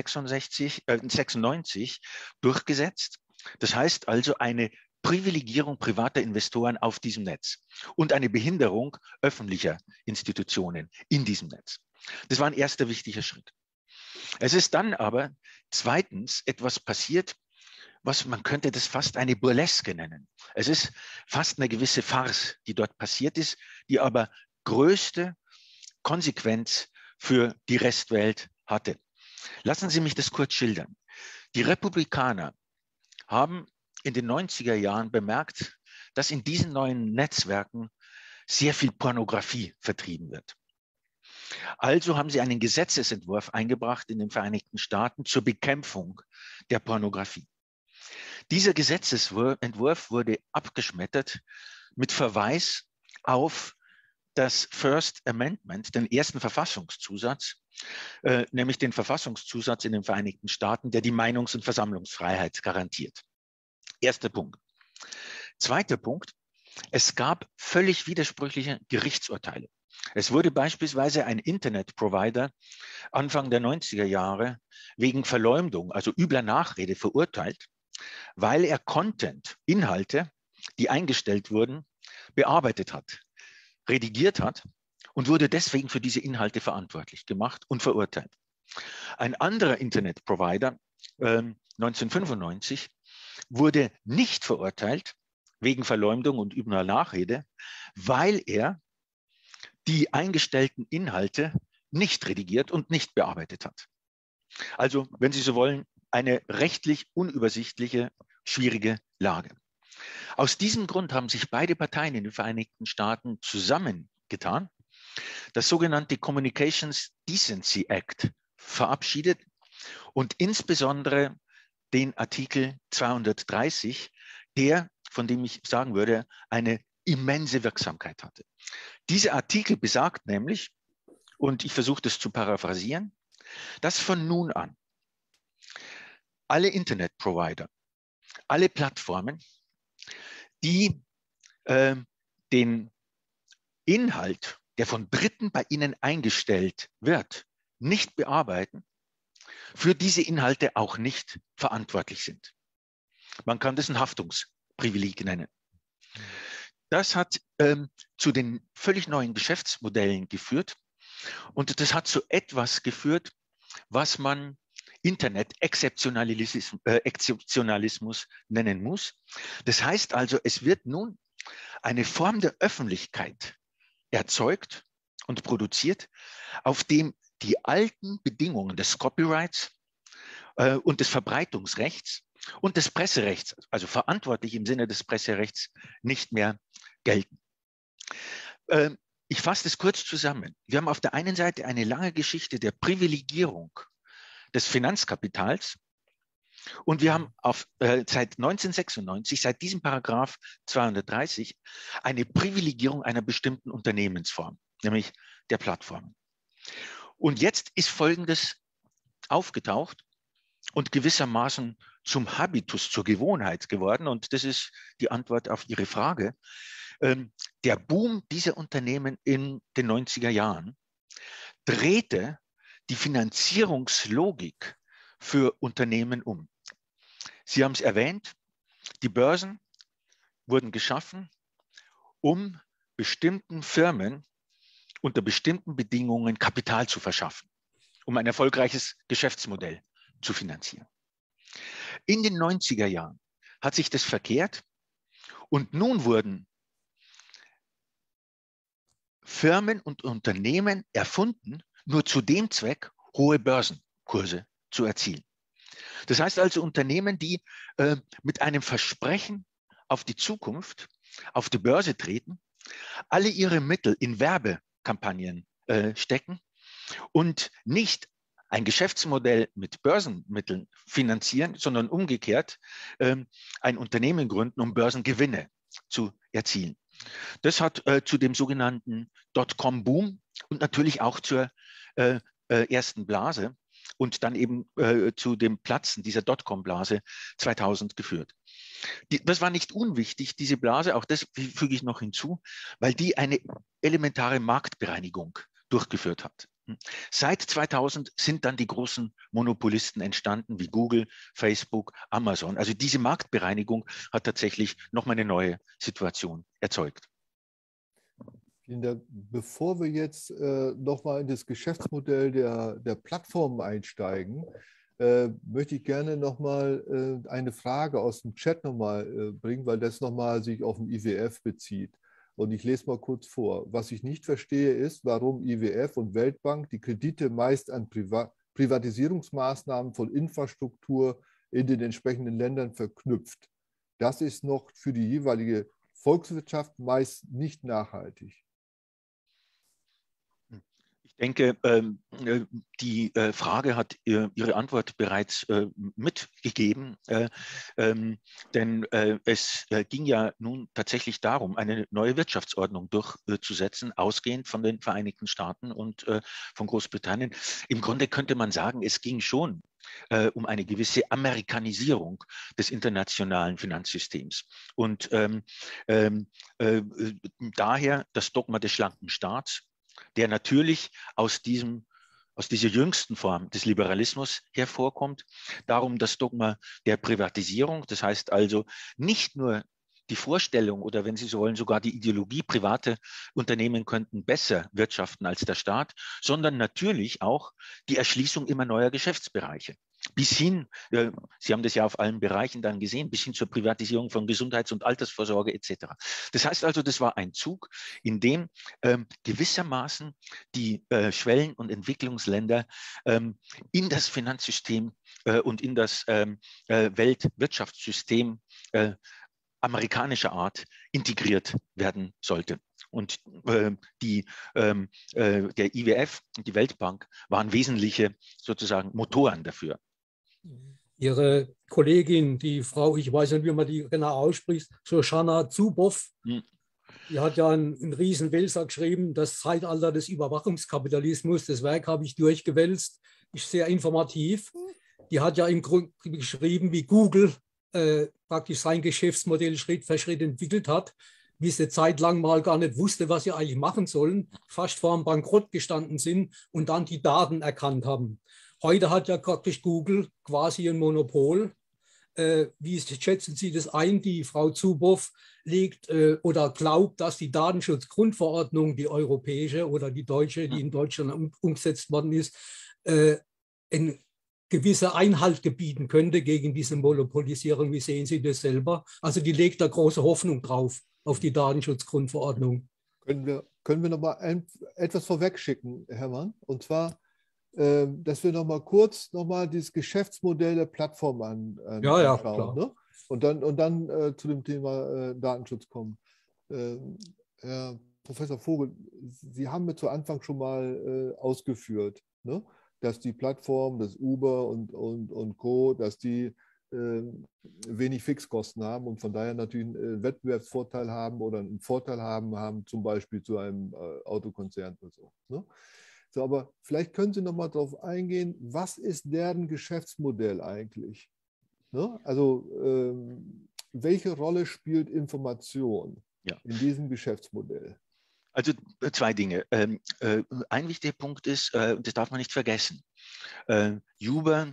neunzehnhundertsechsundneunzig durchgesetzt. Das heißt also eine Privilegierung privater Investoren auf diesem Netz und eine Behinderung öffentlicher Institutionen in diesem Netz. Das war ein erster wichtiger Schritt. Es ist dann aber zweitens etwas passiert, was man könnte das fast eine Burleske nennen. Es ist fast eine gewisse Farce, die dort passiert ist, die aber größte Konsequenz für die Restwelt hatte. Lassen Sie mich das kurz schildern. Die Republikaner haben in den neunziger Jahren bemerkt, dass in diesen neuen Netzwerken sehr viel Pornografie vertrieben wird. Also haben sie einen Gesetzesentwurf eingebracht in den Vereinigten Staaten zur Bekämpfung der Pornografie. Dieser Gesetzesentwurf wurde abgeschmettert mit Verweis auf das First Amendment, den ersten Verfassungszusatz, äh, nämlich den Verfassungszusatz in den Vereinigten Staaten, der die Meinungs- und Versammlungsfreiheit garantiert. Erster Punkt. Zweiter Punkt. Es gab völlig widersprüchliche Gerichtsurteile. Es wurde beispielsweise ein Internetprovider Anfang der neunziger Jahre wegen Verleumdung, also übler Nachrede, verurteilt, weil er Content, Inhalte, die eingestellt wurden, bearbeitet hat, redigiert hat und wurde deswegen für diese Inhalte verantwortlich gemacht und verurteilt. Ein anderer Internetprovider, äh, neunzehnhundertfünfundneunzig, wurde nicht verurteilt wegen Verleumdung und übler Nachrede, weil er die eingestellten Inhalte nicht redigiert und nicht bearbeitet hat. Also, wenn Sie so wollen, eine rechtlich unübersichtliche, schwierige Lage. Aus diesem Grund haben sich beide Parteien in den Vereinigten Staaten zusammengetan, das sogenannte Communications Decency Act verabschiedet und insbesondere den Artikel zweihundertdreißig, der, von dem ich sagen würde, eine immense Wirksamkeit hatte. Dieser Artikel besagt nämlich, und ich versuche das zu paraphrasieren, dass von nun an alle Internetprovider, alle Plattformen, die äh, den Inhalt, der von Dritten bei ihnen eingestellt wird, nicht bearbeiten, für diese Inhalte auch nicht verantwortlich sind. Man kann das ein Haftungsprivileg nennen. Das hat ähm, zu den völlig neuen Geschäftsmodellen geführt und das hat zu etwas geführt, was man Internet-Exzeptionalismus äh, Exzeptionalismus nennen muss. Das heißt also, es wird nun eine Form der Öffentlichkeit erzeugt und produziert, auf dem die alten Bedingungen des Copyrights äh, und des Verbreitungsrechts und des Presserechts, also verantwortlich im Sinne des Presserechts, nicht mehr gelten. Äh, ich fasse das kurz zusammen. Wir haben auf der einen Seite eine lange Geschichte der Privilegierung des Finanzkapitals und wir haben auf, äh, seit neunzehnhundertsechsundneunzig, seit diesem Paragraph zweihundertdreißig, eine Privilegierung einer bestimmten Unternehmensform, nämlich der Plattformen. Und jetzt ist Folgendes aufgetaucht und gewissermaßen zum Habitus, zur Gewohnheit geworden. Und das ist die Antwort auf Ihre Frage. Ähm, der Boom dieser Unternehmen in den neunziger Jahren drehte die Finanzierungslogik für Unternehmen um. Sie haben es erwähnt, die Börsen wurden geschaffen, um bestimmten Firmen unter bestimmten Bedingungen Kapital zu verschaffen, um ein erfolgreiches Geschäftsmodell zu finanzieren. In den neunziger Jahren hat sich das verkehrt und nun wurden Firmen und Unternehmen erfunden, nur zu dem Zweck, hohe Börsenkurse zu erzielen. Das heißt also Unternehmen, die äh, mit einem Versprechen auf die Zukunft auf die Börse treten, alle ihre Mittel in Werbekampagnen äh, stecken und nicht ein Geschäftsmodell mit Börsenmitteln finanzieren, sondern umgekehrt äh, ein Unternehmen gründen, um Börsengewinne zu erzielen. Das hat äh, zu dem sogenannten Dotcom-Boom und natürlich auch zur äh, äh, ersten Blase und dann eben äh, zu dem Platzen dieser Dotcom-Blase zweitausend geführt. Die, das war nicht unwichtig, diese Blase, auch das füge ich noch hinzu, weil die eine elementare Marktbereinigung durchgeführt hat. Seit zweitausend sind dann die großen Monopolisten entstanden, wie Google, Facebook, Amazon. Also diese Marktbereinigung hat tatsächlich nochmal eine neue Situation erzeugt. Vielen Dank. Bevor wir jetzt äh, nochmal in das Geschäftsmodell der, der Plattformen einsteigen, äh, möchte ich gerne nochmal äh, eine Frage aus dem Chat nochmal äh, bringen, weil das nochmal sich auf den I W F bezieht. Und ich lese mal kurz vor. Was ich nicht verstehe, ist, warum I W F und Weltbank die Kredite meist an Priva- Privatisierungsmaßnahmen von Infrastruktur in den entsprechenden Ländern verknüpft. Das ist noch für die jeweilige Volkswirtschaft meist nicht nachhaltig. Ich denke, die Frage hat Ihre Antwort bereits mitgegeben, denn es ging ja nun tatsächlich darum, eine neue Wirtschaftsordnung durchzusetzen, ausgehend von den Vereinigten Staaten und von Großbritannien. Im Grunde könnte man sagen, es ging schon um eine gewisse Amerikanisierung des internationalen Finanzsystems. Und ähm, ähm, äh, daher das Dogma des schlanken Staats, der natürlich aus, diesem, aus dieser jüngsten Form des Liberalismus hervorkommt. Darum das Dogma der Privatisierung, das heißt also nicht nur die Vorstellung oder wenn Sie so wollen, sogar die Ideologie, private Unternehmen könnten besser wirtschaften als der Staat, sondern natürlich auch die Erschließung immer neuer Geschäftsbereiche. Bis hin, äh, Sie haben das ja auf allen Bereichen dann gesehen, bis hin zur Privatisierung von Gesundheits- und Altersvorsorge et cetera. Das heißt also, das war ein Zug, in dem ähm, gewissermaßen die äh, Schwellen- und Entwicklungsländer ähm, in das Finanzsystem äh, und in das ähm, äh, Weltwirtschaftssystem äh, amerikanischer Art integriert werden sollte. Und äh, die, ähm, äh, der I W F und die Weltbank waren wesentliche sozusagen Motoren dafür. Ihre Kollegin, die Frau, ich weiß nicht, wie man die genau ausspricht, Shoshana Zuboff, hm. Die hat ja einen, einen riesen Wälzer geschrieben, das Zeitalter des Überwachungskapitalismus. Das Werk habe ich durchgewälzt, ist sehr informativ. Die hat ja im Grunde geschrieben, wie Google äh, praktisch sein Geschäftsmodell Schritt für Schritt entwickelt hat, wie sie eine Zeit lang mal gar nicht wusste, was sie eigentlich machen sollen, fast vor dem Bankrott gestanden sind und dann die Daten erkannt haben. Heute hat ja praktisch Google quasi ein Monopol. Äh, wie schätzen Sie das ein? Die Frau Zuboff legt äh, oder glaubt, dass die Datenschutzgrundverordnung, die europäische oder die deutsche, die in Deutschland um, umgesetzt worden ist, äh, eine gewisse Einhalt gebieten könnte gegen diese Monopolisierung. Wie sehen Sie das selber? Also die legt da große Hoffnung drauf, auf die Datenschutzgrundverordnung. Können wir, können wir noch mal ein, etwas vorwegschicken, Hermann? Und zwar, äh, dass wir noch mal kurz noch mal dieses Geschäftsmodell der Plattform an, an, ja, ja, anschauen. Ne? Und dann, und dann äh, zu dem Thema äh, Datenschutz kommen. Äh, Herr Professor Vogel, Sie haben mir zu Anfang schon mal äh, ausgeführt, ne? Dass die Plattform, das Uber und, und, und Co., dass die äh, wenig Fixkosten haben und von daher natürlich einen äh, Wettbewerbsvorteil haben oder einen Vorteil haben, haben zum Beispiel zu einem äh, Autokonzern oder so. Ne? So, aber vielleicht können Sie noch mal darauf eingehen, was ist deren Geschäftsmodell eigentlich? Ne? Also ähm, welche Rolle spielt Information ja. in diesem Geschäftsmodell? Also zwei Dinge. Ähm, äh, ein wichtiger Punkt ist, äh, das darf man nicht vergessen, äh, Uber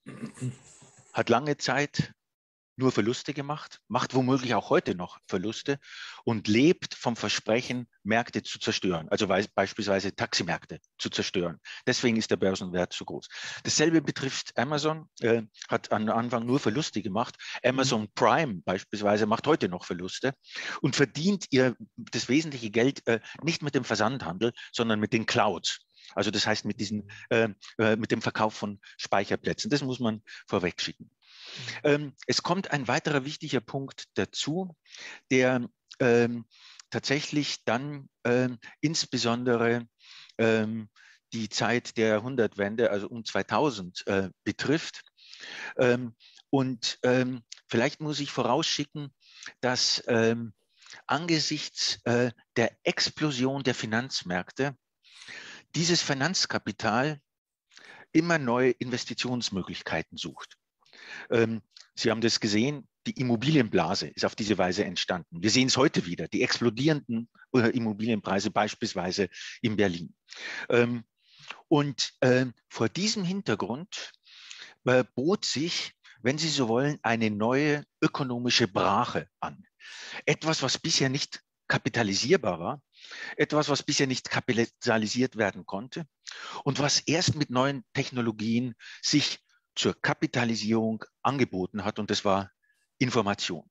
hat lange Zeit nur Verluste gemacht, macht womöglich auch heute noch Verluste und lebt vom Versprechen, Märkte zu zerstören, also beispielsweise Taximärkte zu zerstören. Deswegen ist der Börsenwert so groß. Dasselbe betrifft Amazon, äh, hat am Anfang nur Verluste gemacht. Amazon Prime beispielsweise macht heute noch Verluste und verdient ihr das wesentliche Geld äh, nicht mit dem Versandhandel, sondern mit den Clouds. Also das heißt mit, diesen, äh, mit dem Verkauf von Speicherplätzen. Das muss man vorwegschicken. Ähm, es kommt ein weiterer wichtiger Punkt dazu, der ähm, tatsächlich dann ähm, insbesondere ähm, die Zeit der Jahrhundertwende, also um zweitausend, äh, betrifft. Ähm, und ähm, vielleicht muss ich vorausschicken, dass ähm, angesichts äh, der Explosion der Finanzmärkte dieses Finanzkapital immer neue Investitionsmöglichkeiten sucht. Ähm, Sie haben das gesehen, die Immobilienblase ist auf diese Weise entstanden. Wir sehen es heute wieder, die explodierenden äh, Immobilienpreise beispielsweise in Berlin. Ähm, und äh, vor diesem Hintergrund äh, bot sich, wenn Sie so wollen, eine neue ökonomische Brache an. Etwas, was bisher nicht kapitalisierbar war, etwas, was bisher nicht kapitalisiert werden konnte und was erst mit neuen Technologien sich zur Kapitalisierung angeboten hat, und das war Information.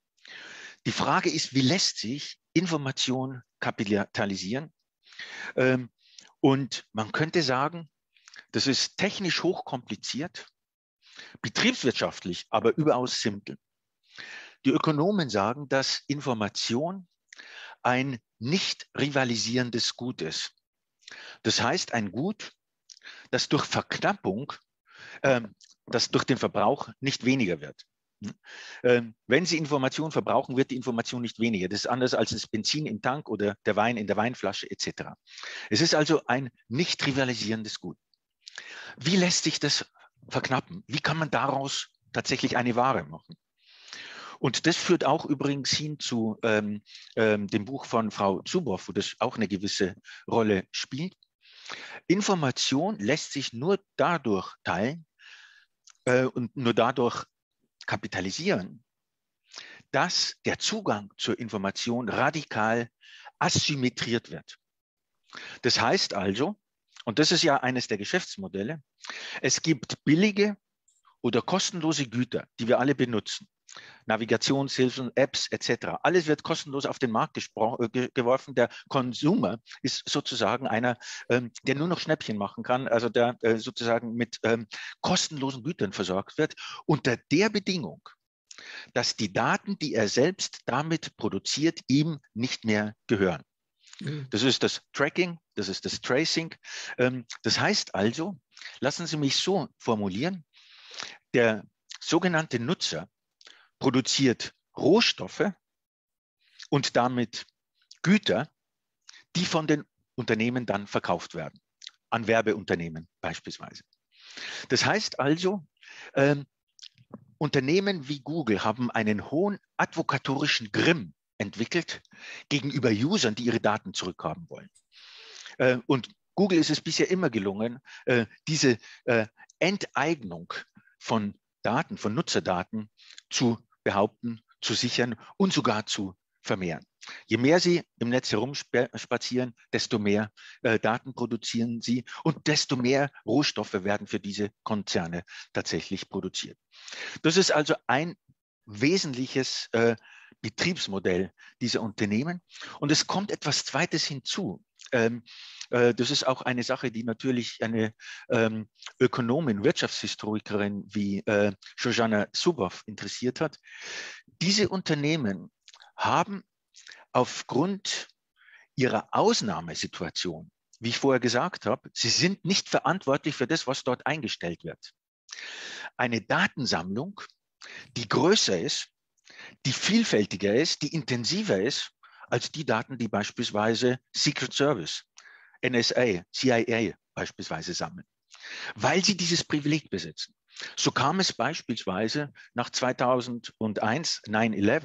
Die Frage ist, wie lässt sich Information kapitalisieren? Ähm, und man könnte sagen, das ist technisch hochkompliziert, betriebswirtschaftlich aber überaus simpel. Die Ökonomen sagen, dass Information ein nicht rivalisierendes Gut ist. Das heißt, ein Gut, das durch Verknappung Ähm, das durch den Verbrauch nicht weniger wird. Ähm, wenn Sie Information verbrauchen, wird die Information nicht weniger. Das ist anders als das Benzin im Tank oder der Wein in der Weinflasche et cetera. Es ist also ein nicht rivalisierendes Gut. Wie lässt sich das verknappen? Wie kann man daraus tatsächlich eine Ware machen? Und das führt auch übrigens hin zu ähm, ähm, dem Buch von Frau Zuboff, wo das auch eine gewisse Rolle spielt. Information lässt sich nur dadurch teilen äh, und nur dadurch kapitalisieren, dass der Zugang zur Information radikal asymmetriert wird. Das heißt also, und das ist ja eines der Geschäftsmodelle, es gibt billige oder kostenlose Güter, die wir alle benutzen. Navigationshilfen, Apps et cetera. Alles wird kostenlos auf den Markt ge geworfen. Der Consumer ist sozusagen einer, ähm, der nur noch Schnäppchen machen kann, also der äh, sozusagen mit ähm, kostenlosen Gütern versorgt wird, unter der Bedingung, dass die Daten, die er selbst damit produziert, ihm nicht mehr gehören. Mhm. Das ist das Tracking, das ist das Tracing. Ähm, das heißt also, lassen Sie mich so formulieren, der sogenannte Nutzer produziert Rohstoffe und damit Güter, die von den Unternehmen dann verkauft werden, an Werbeunternehmen beispielsweise. Das heißt also, ähm, Unternehmen wie Google haben einen hohen advokatorischen Grimm entwickelt gegenüber Usern, die ihre Daten zurückhaben wollen. Äh, und Google ist es bisher immer gelungen, äh, diese äh, Enteignung von Daten, von Nutzerdaten zu behaupten, zu sichern und sogar zu vermehren. Je mehr Sie im Netz herumspazieren, desto mehr äh, Daten produzieren Sie und desto mehr Rohstoffe werden für diese Konzerne tatsächlich produziert. Das ist also ein wesentliches äh, Betriebsmodell dieser Unternehmen. Und es kommt etwas Zweites hinzu. Ähm, äh, das ist auch eine Sache, die natürlich eine ähm, Ökonomin, Wirtschaftshistorikerin wie äh, Shoshana Zuboff interessiert hat. Diese Unternehmen haben aufgrund ihrer Ausnahmesituation, wie ich vorher gesagt habe, sie sind nicht verantwortlich für das, was dort eingestellt wird. Eine Datensammlung, die größer ist, die vielfältiger ist, die intensiver ist als die Daten, die beispielsweise Secret Service, N S A, C I A beispielsweise sammeln, weil sie dieses Privileg besitzen. So kam es beispielsweise nach zweitausendeins, neun elf,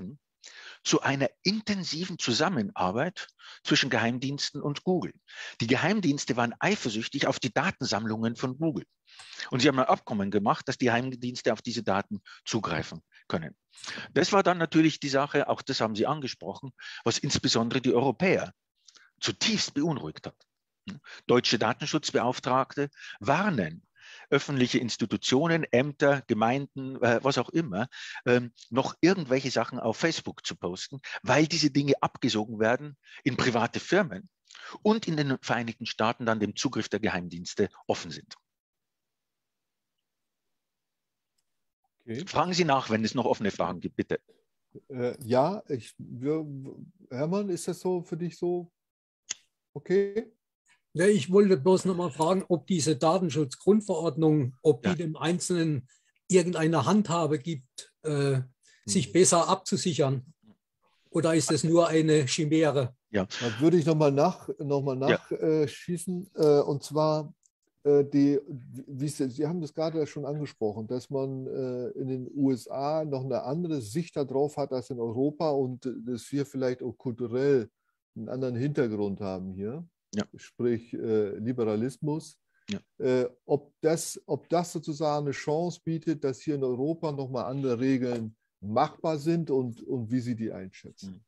zu einer intensiven Zusammenarbeit zwischen Geheimdiensten und Google. Die Geheimdienste waren eifersüchtig auf die Datensammlungen von Google. Und sie haben ein Abkommen gemacht, dass die Geheimdienste auf diese Daten zugreifen können. Das war dann natürlich die Sache, auch das haben Sie angesprochen, was insbesondere die Europäer zutiefst beunruhigt hat. Deutsche Datenschutzbeauftragte warnen öffentliche Institutionen, Ämter, Gemeinden, äh, was auch immer, ähm, noch irgendwelche Sachen auf Facebook zu posten, weil diese Dinge abgesogen werden in private Firmen und in den Vereinigten Staaten dann dem Zugriff der Geheimdienste offen sind. Okay. Fragen Sie nach, wenn es noch offene Fragen gibt, bitte. Äh, ja, ich, wir, Hermann, ist das so für dich so okay? Ja, ich wollte bloß noch mal fragen, ob diese Datenschutzgrundverordnung, ob die ja. dem Einzelnen irgendeine Handhabe gibt, äh, sich besser abzusichern. Oder ist es nur eine Chimäre? Ja. Da würde ich nochmal nach, noch mal nachschießen. Ja. Äh, und zwar, äh, die, wie Sie, Sie haben das gerade schon angesprochen, dass man äh, in den U S A noch eine andere Sicht darauf hat als in Europa und dass wir vielleicht auch kulturell einen anderen Hintergrund haben hier. Ja. Sprich äh, Liberalismus, ja. äh, ob, das, ob das sozusagen eine Chance bietet, dass hier in Europa nochmal andere Regeln machbar sind und, und wie Sie die einschätzen.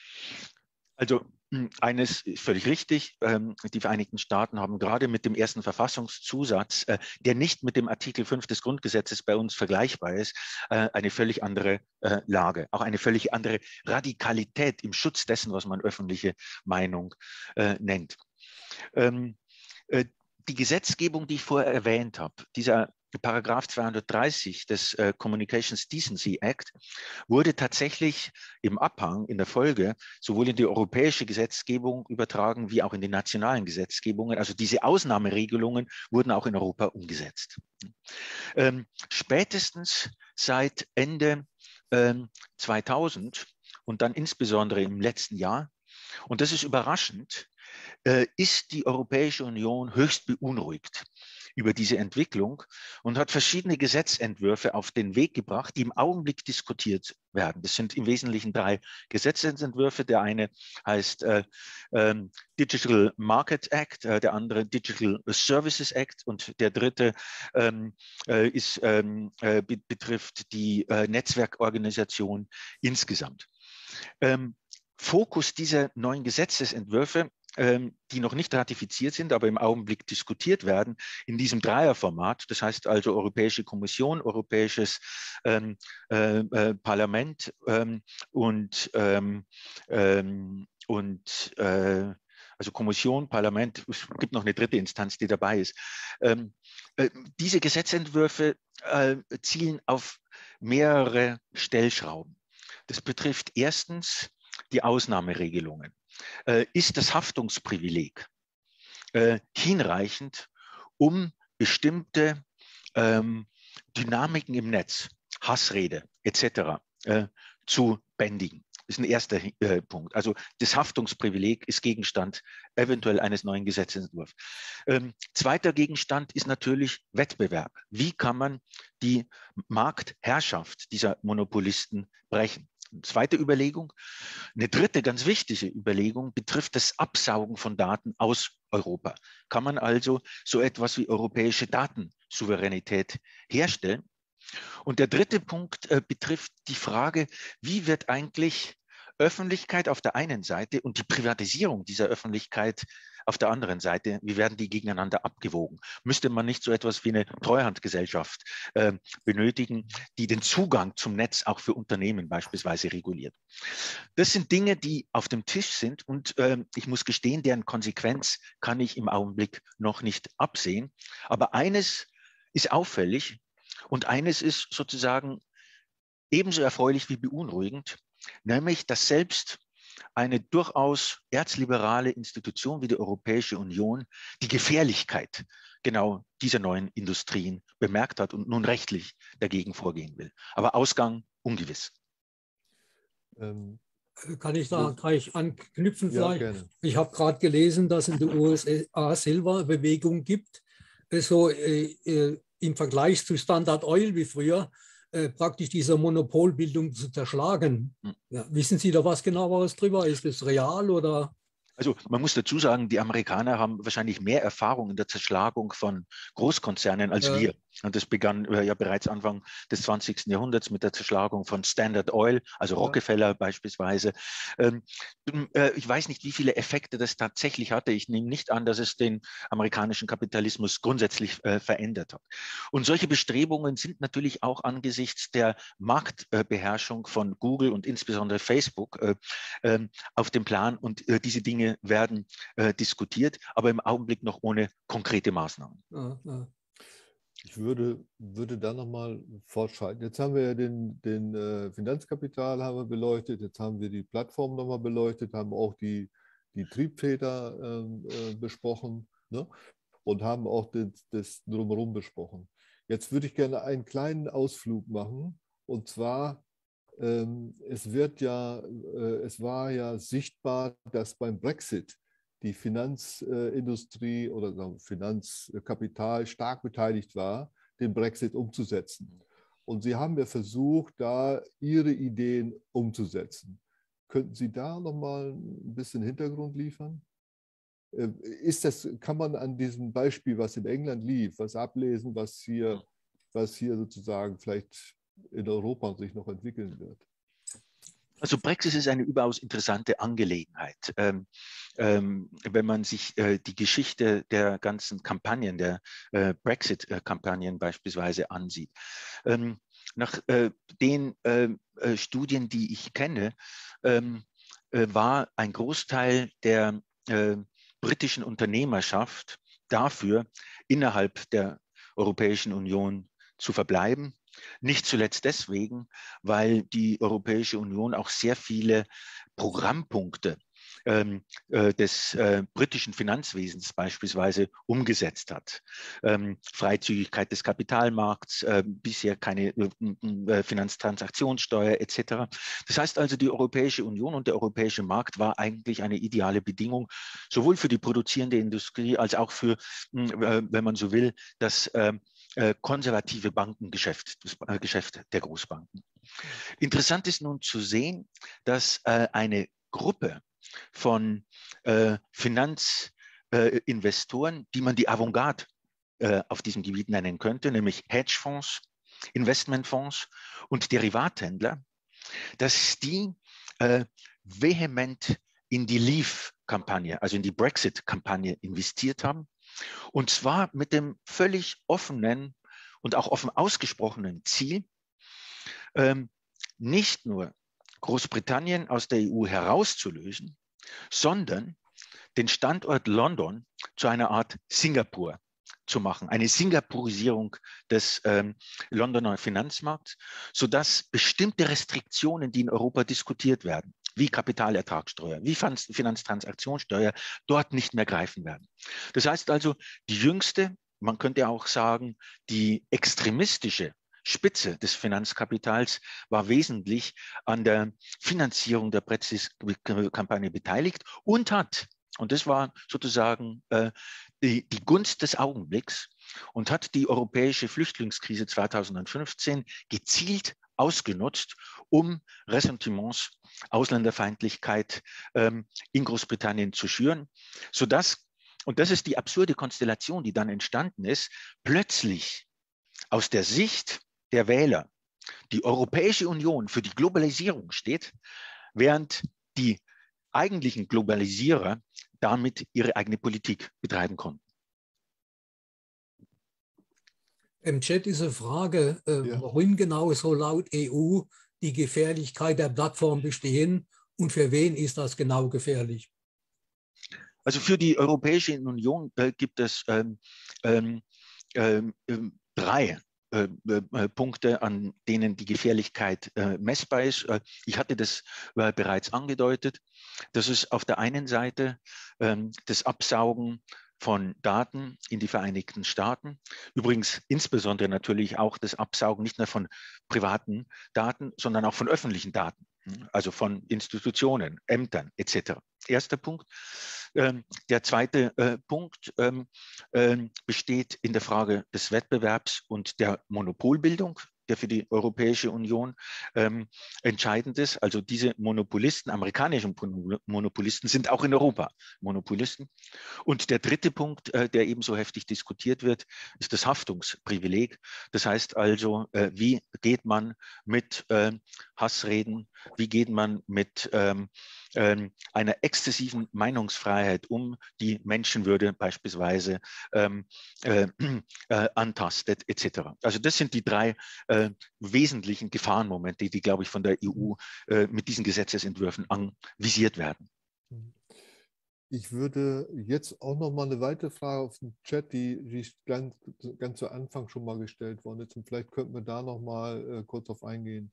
Also eines ist völlig richtig, ähm, die Vereinigten Staaten haben gerade mit dem ersten Verfassungszusatz, äh, der nicht mit dem Artikel fünf des Grundgesetzes bei uns vergleichbar ist, äh, eine völlig andere äh, Lage, auch eine völlig andere Radikalität im Schutz dessen, was man öffentliche Meinung äh, nennt. Ähm, äh, die Gesetzgebung, die ich vorher erwähnt habe, dieser Paragraph zweihundertdreißig des äh, Communications Decency Act, wurde tatsächlich im Abhang, in der Folge, sowohl in die europäische Gesetzgebung übertragen, wie auch in die nationalen Gesetzgebungen. Also diese Ausnahmeregelungen wurden auch in Europa umgesetzt. Ähm, spätestens seit Ende ähm, zweitausend und dann insbesondere im letzten Jahr, und das ist überraschend, äh, ist die Europäische Union höchst beunruhigt über diese Entwicklung und hat verschiedene Gesetzentwürfe auf den Weg gebracht, die im Augenblick diskutiert werden. Das sind im Wesentlichen drei Gesetzentwürfe. Der eine heißt äh, ähm, Digital Market Act, äh, der andere Digital Services Act und der dritte ähm, äh, ist, ähm, äh, betrifft die äh, Netzwerkorganisation insgesamt. Ähm, Fokus dieser neuen Gesetzesentwürfe, ähm, die noch nicht ratifiziert sind, aber im Augenblick diskutiert werden, in diesem Dreierformat, das heißt also Europäische Kommission, Europäisches ähm, äh, äh, Parlament ähm, und, ähm, ähm, und äh, also Kommission, Parlament, es gibt noch eine dritte Instanz, die dabei ist. Ähm, äh, diese Gesetzentwürfe äh, zielen auf mehrere Stellschrauben. Das betrifft erstens die Ausnahmeregelungen. Äh, ist das Haftungsprivileg äh, hinreichend, um bestimmte ähm, Dynamiken im Netz, Hassrede et cetera, äh, zu bändigen? Das ist ein erster äh, Punkt. Also das Haftungsprivileg ist Gegenstand eventuell eines neuen Gesetzentwurfs. Ähm, zweiter Gegenstand ist natürlich Wettbewerb. Wie kann man die Marktherrschaft dieser Monopolisten brechen? Zweite Überlegung. Eine dritte, ganz wichtige Überlegung betrifft das Absaugen von Daten aus Europa. Kann man also so etwas wie europäische Datensouveränität herstellen? Und der dritte Punkt äh, betrifft die Frage, wie wird eigentlich Öffentlichkeit auf der einen Seite und die Privatisierung dieser Öffentlichkeit auf der anderen Seite, wie werden die gegeneinander abgewogen? Müsste man nicht so etwas wie eine Treuhandgesellschaft äh, benötigen, die den Zugang zum Netz auch für Unternehmen beispielsweise reguliert? Das sind Dinge, die auf dem Tisch sind und äh, ich muss gestehen, deren Konsequenz kann ich im Augenblick noch nicht absehen. Aber eines ist auffällig und eines ist sozusagen ebenso erfreulich wie beunruhigend, nämlich dass selbst eine durchaus erzliberale Institution wie die Europäische Union die Gefährlichkeit genau dieser neuen Industrien bemerkt hat und nun rechtlich dagegen vorgehen will. Aber Ausgang ungewiss. Ähm, Kann ich da gleich anknüpfen? Ja, vielleicht? Gerne. Ich habe gerade gelesen, dass in den U S A selber eine Bewegung gibt, so äh, äh, im Vergleich zu Standard Oil wie früher, Äh, praktisch diese Monopolbildung zu zerschlagen. Ja, wissen Sie da was genaueres drüber? Ist das real oder? Also man muss dazu sagen, die Amerikaner haben wahrscheinlich mehr Erfahrung in der Zerschlagung von Großkonzernen als ja. wir. Und das begann äh, ja bereits Anfang des zwanzigsten Jahrhunderts mit der Zerschlagung von Standard Oil, also ja. Rockefeller beispielsweise. Ähm, äh, ich weiß nicht, wie viele Effekte das tatsächlich hatte. Ich nehme nicht an, dass es den amerikanischen Kapitalismus grundsätzlich äh, verändert hat. Und solche Bestrebungen sind natürlich auch angesichts der Marktbeherrschung von Google und insbesondere Facebook äh, äh, auf dem Plan. Und äh, diese Dinge werden äh, diskutiert, aber im Augenblick noch ohne konkrete Maßnahmen. Ja, ja. Ich würde, würde da nochmal fortschreiten. Jetzt haben wir ja den, den äh, Finanzkapital haben wir beleuchtet, jetzt haben wir die Plattform nochmal beleuchtet, haben auch die, die Triebfeder äh, äh, besprochen, ne? Und haben auch das, das Drumherum besprochen. Jetzt würde ich gerne einen kleinen Ausflug machen. Und zwar, ähm, es wird ja, äh, es war ja sichtbar, dass beim Brexit die Finanzindustrie oder Finanzkapital stark beteiligt war, den Brexit umzusetzen. Und Sie haben ja versucht, da Ihre Ideen umzusetzen. Könnten Sie da noch mal ein bisschen Hintergrund liefern? Ist das, kann man an diesem Beispiel, was in England lief, was ablesen, was hier, was hier sozusagen vielleicht in Europa sich noch entwickeln wird? Also Brexit ist eine überaus interessante Angelegenheit. Ähm, ähm, wenn man sich äh, die Geschichte der ganzen Kampagnen, der äh, Brexit-Kampagnen beispielsweise ansieht. Ähm, nach äh, den äh, Studien, die ich kenne, ähm, äh, war ein Großteil der äh, britischen Unternehmerschaft dafür, innerhalb der Europäischen Union zu verbleiben. Nicht zuletzt deswegen, weil die Europäische Union auch sehr viele Programmpunkte ähm, äh, des äh, britischen Finanzwesens beispielsweise umgesetzt hat. Ähm, Freizügigkeit des Kapitalmarkts, äh, bisher keine äh, Finanztransaktionssteuer et cetera. Das heißt also, die Europäische Union und der europäische Markt war eigentlich eine ideale Bedingung, sowohl für die produzierende Industrie als auch für, äh, wenn man so will, das äh, konservative Bankengeschäft, das Geschäft der Großbanken. Interessant ist nun zu sehen, dass äh, eine Gruppe von äh, Finanzinvestoren, äh, die man die Avantgarde äh, auf diesem Gebiet nennen könnte, nämlich Hedgefonds, Investmentfonds und Derivathändler, dass die äh, vehement in die Leave-Kampagne, also in die Brexit-Kampagne investiert haben. Und zwar mit dem völlig offenen und auch offen ausgesprochenen Ziel, ähm, nicht nur Großbritannien aus der E U herauszulösen, sondern den Standort London zu einer Art Singapur zu machen, eine Singapurisierung des ähm, Londoner Finanzmarkts, sodass bestimmte Restriktionen, die in Europa diskutiert werden, wie Kapitalertragssteuer, wie Finanztransaktionssteuer, dort nicht mehr greifen werden. Das heißt also, die jüngste, man könnte auch sagen, die extremistische Spitze des Finanzkapitals war wesentlich an der Finanzierung der Brexit-Kampagne beteiligt und hat, und das war sozusagen äh, die, die Gunst des Augenblicks, und hat die europäische Flüchtlingskrise zweitausendfünfzehn gezielt ausgenutzt, um Ressentiments, Ausländerfeindlichkeit ähm, in Großbritannien zu schüren, sodass, und das ist die absurde Konstellation, die dann entstanden ist, plötzlich aus der Sicht der Wähler die Europäische Union für die Globalisierung steht, während die eigentlichen Globalisierer damit ihre eigene Politik betreiben konnten. Im Chat ist eine Frage, äh, ja. worin genau soll laut E U die Gefährlichkeit der Plattform bestehen und für wen ist das genau gefährlich? Also für die Europäische Union äh, gibt es ähm, ähm, ähm, drei äh, äh, Punkte, an denen die Gefährlichkeit äh, messbar ist. Äh, ich hatte das äh, bereits angedeutet. Das ist auf der einen Seite ähm, das Absaugen von Daten in die Vereinigten Staaten. Übrigens insbesondere natürlich auch das Absaugen nicht nur von privaten Daten, sondern auch von öffentlichen Daten, also von Institutionen, Ämtern et cetera. Erster Punkt. Ähm, der zweite äh, Punkt ähm, ähm, besteht in der Frage des Wettbewerbs und der Monopolbildung, der für die Europäische Union ähm, entscheidend ist. Also diese Monopolisten, amerikanische Monopolisten, sind auch in Europa Monopolisten. Und der dritte Punkt, äh, der ebenso heftig diskutiert wird, ist das Haftungsprivileg. Das heißt also, äh, wie geht man mit äh, Hassreden, wie geht man mit ähm, äh, einer exzessiven Meinungsfreiheit um, die Menschenwürde beispielsweise ähm, äh, äh, antastet, et cetera. Also das sind die drei äh, wesentlichen Gefahrenmomente, die, glaube ich, von der E U äh, mit diesen Gesetzesentwürfen anvisiert werden. Ich würde jetzt auch noch mal eine weitere Frage auf den Chat, die, die ganz, ganz zu Anfang schon mal gestellt worden ist. Und vielleicht könnten wir da noch mal äh, kurz auf eingehen.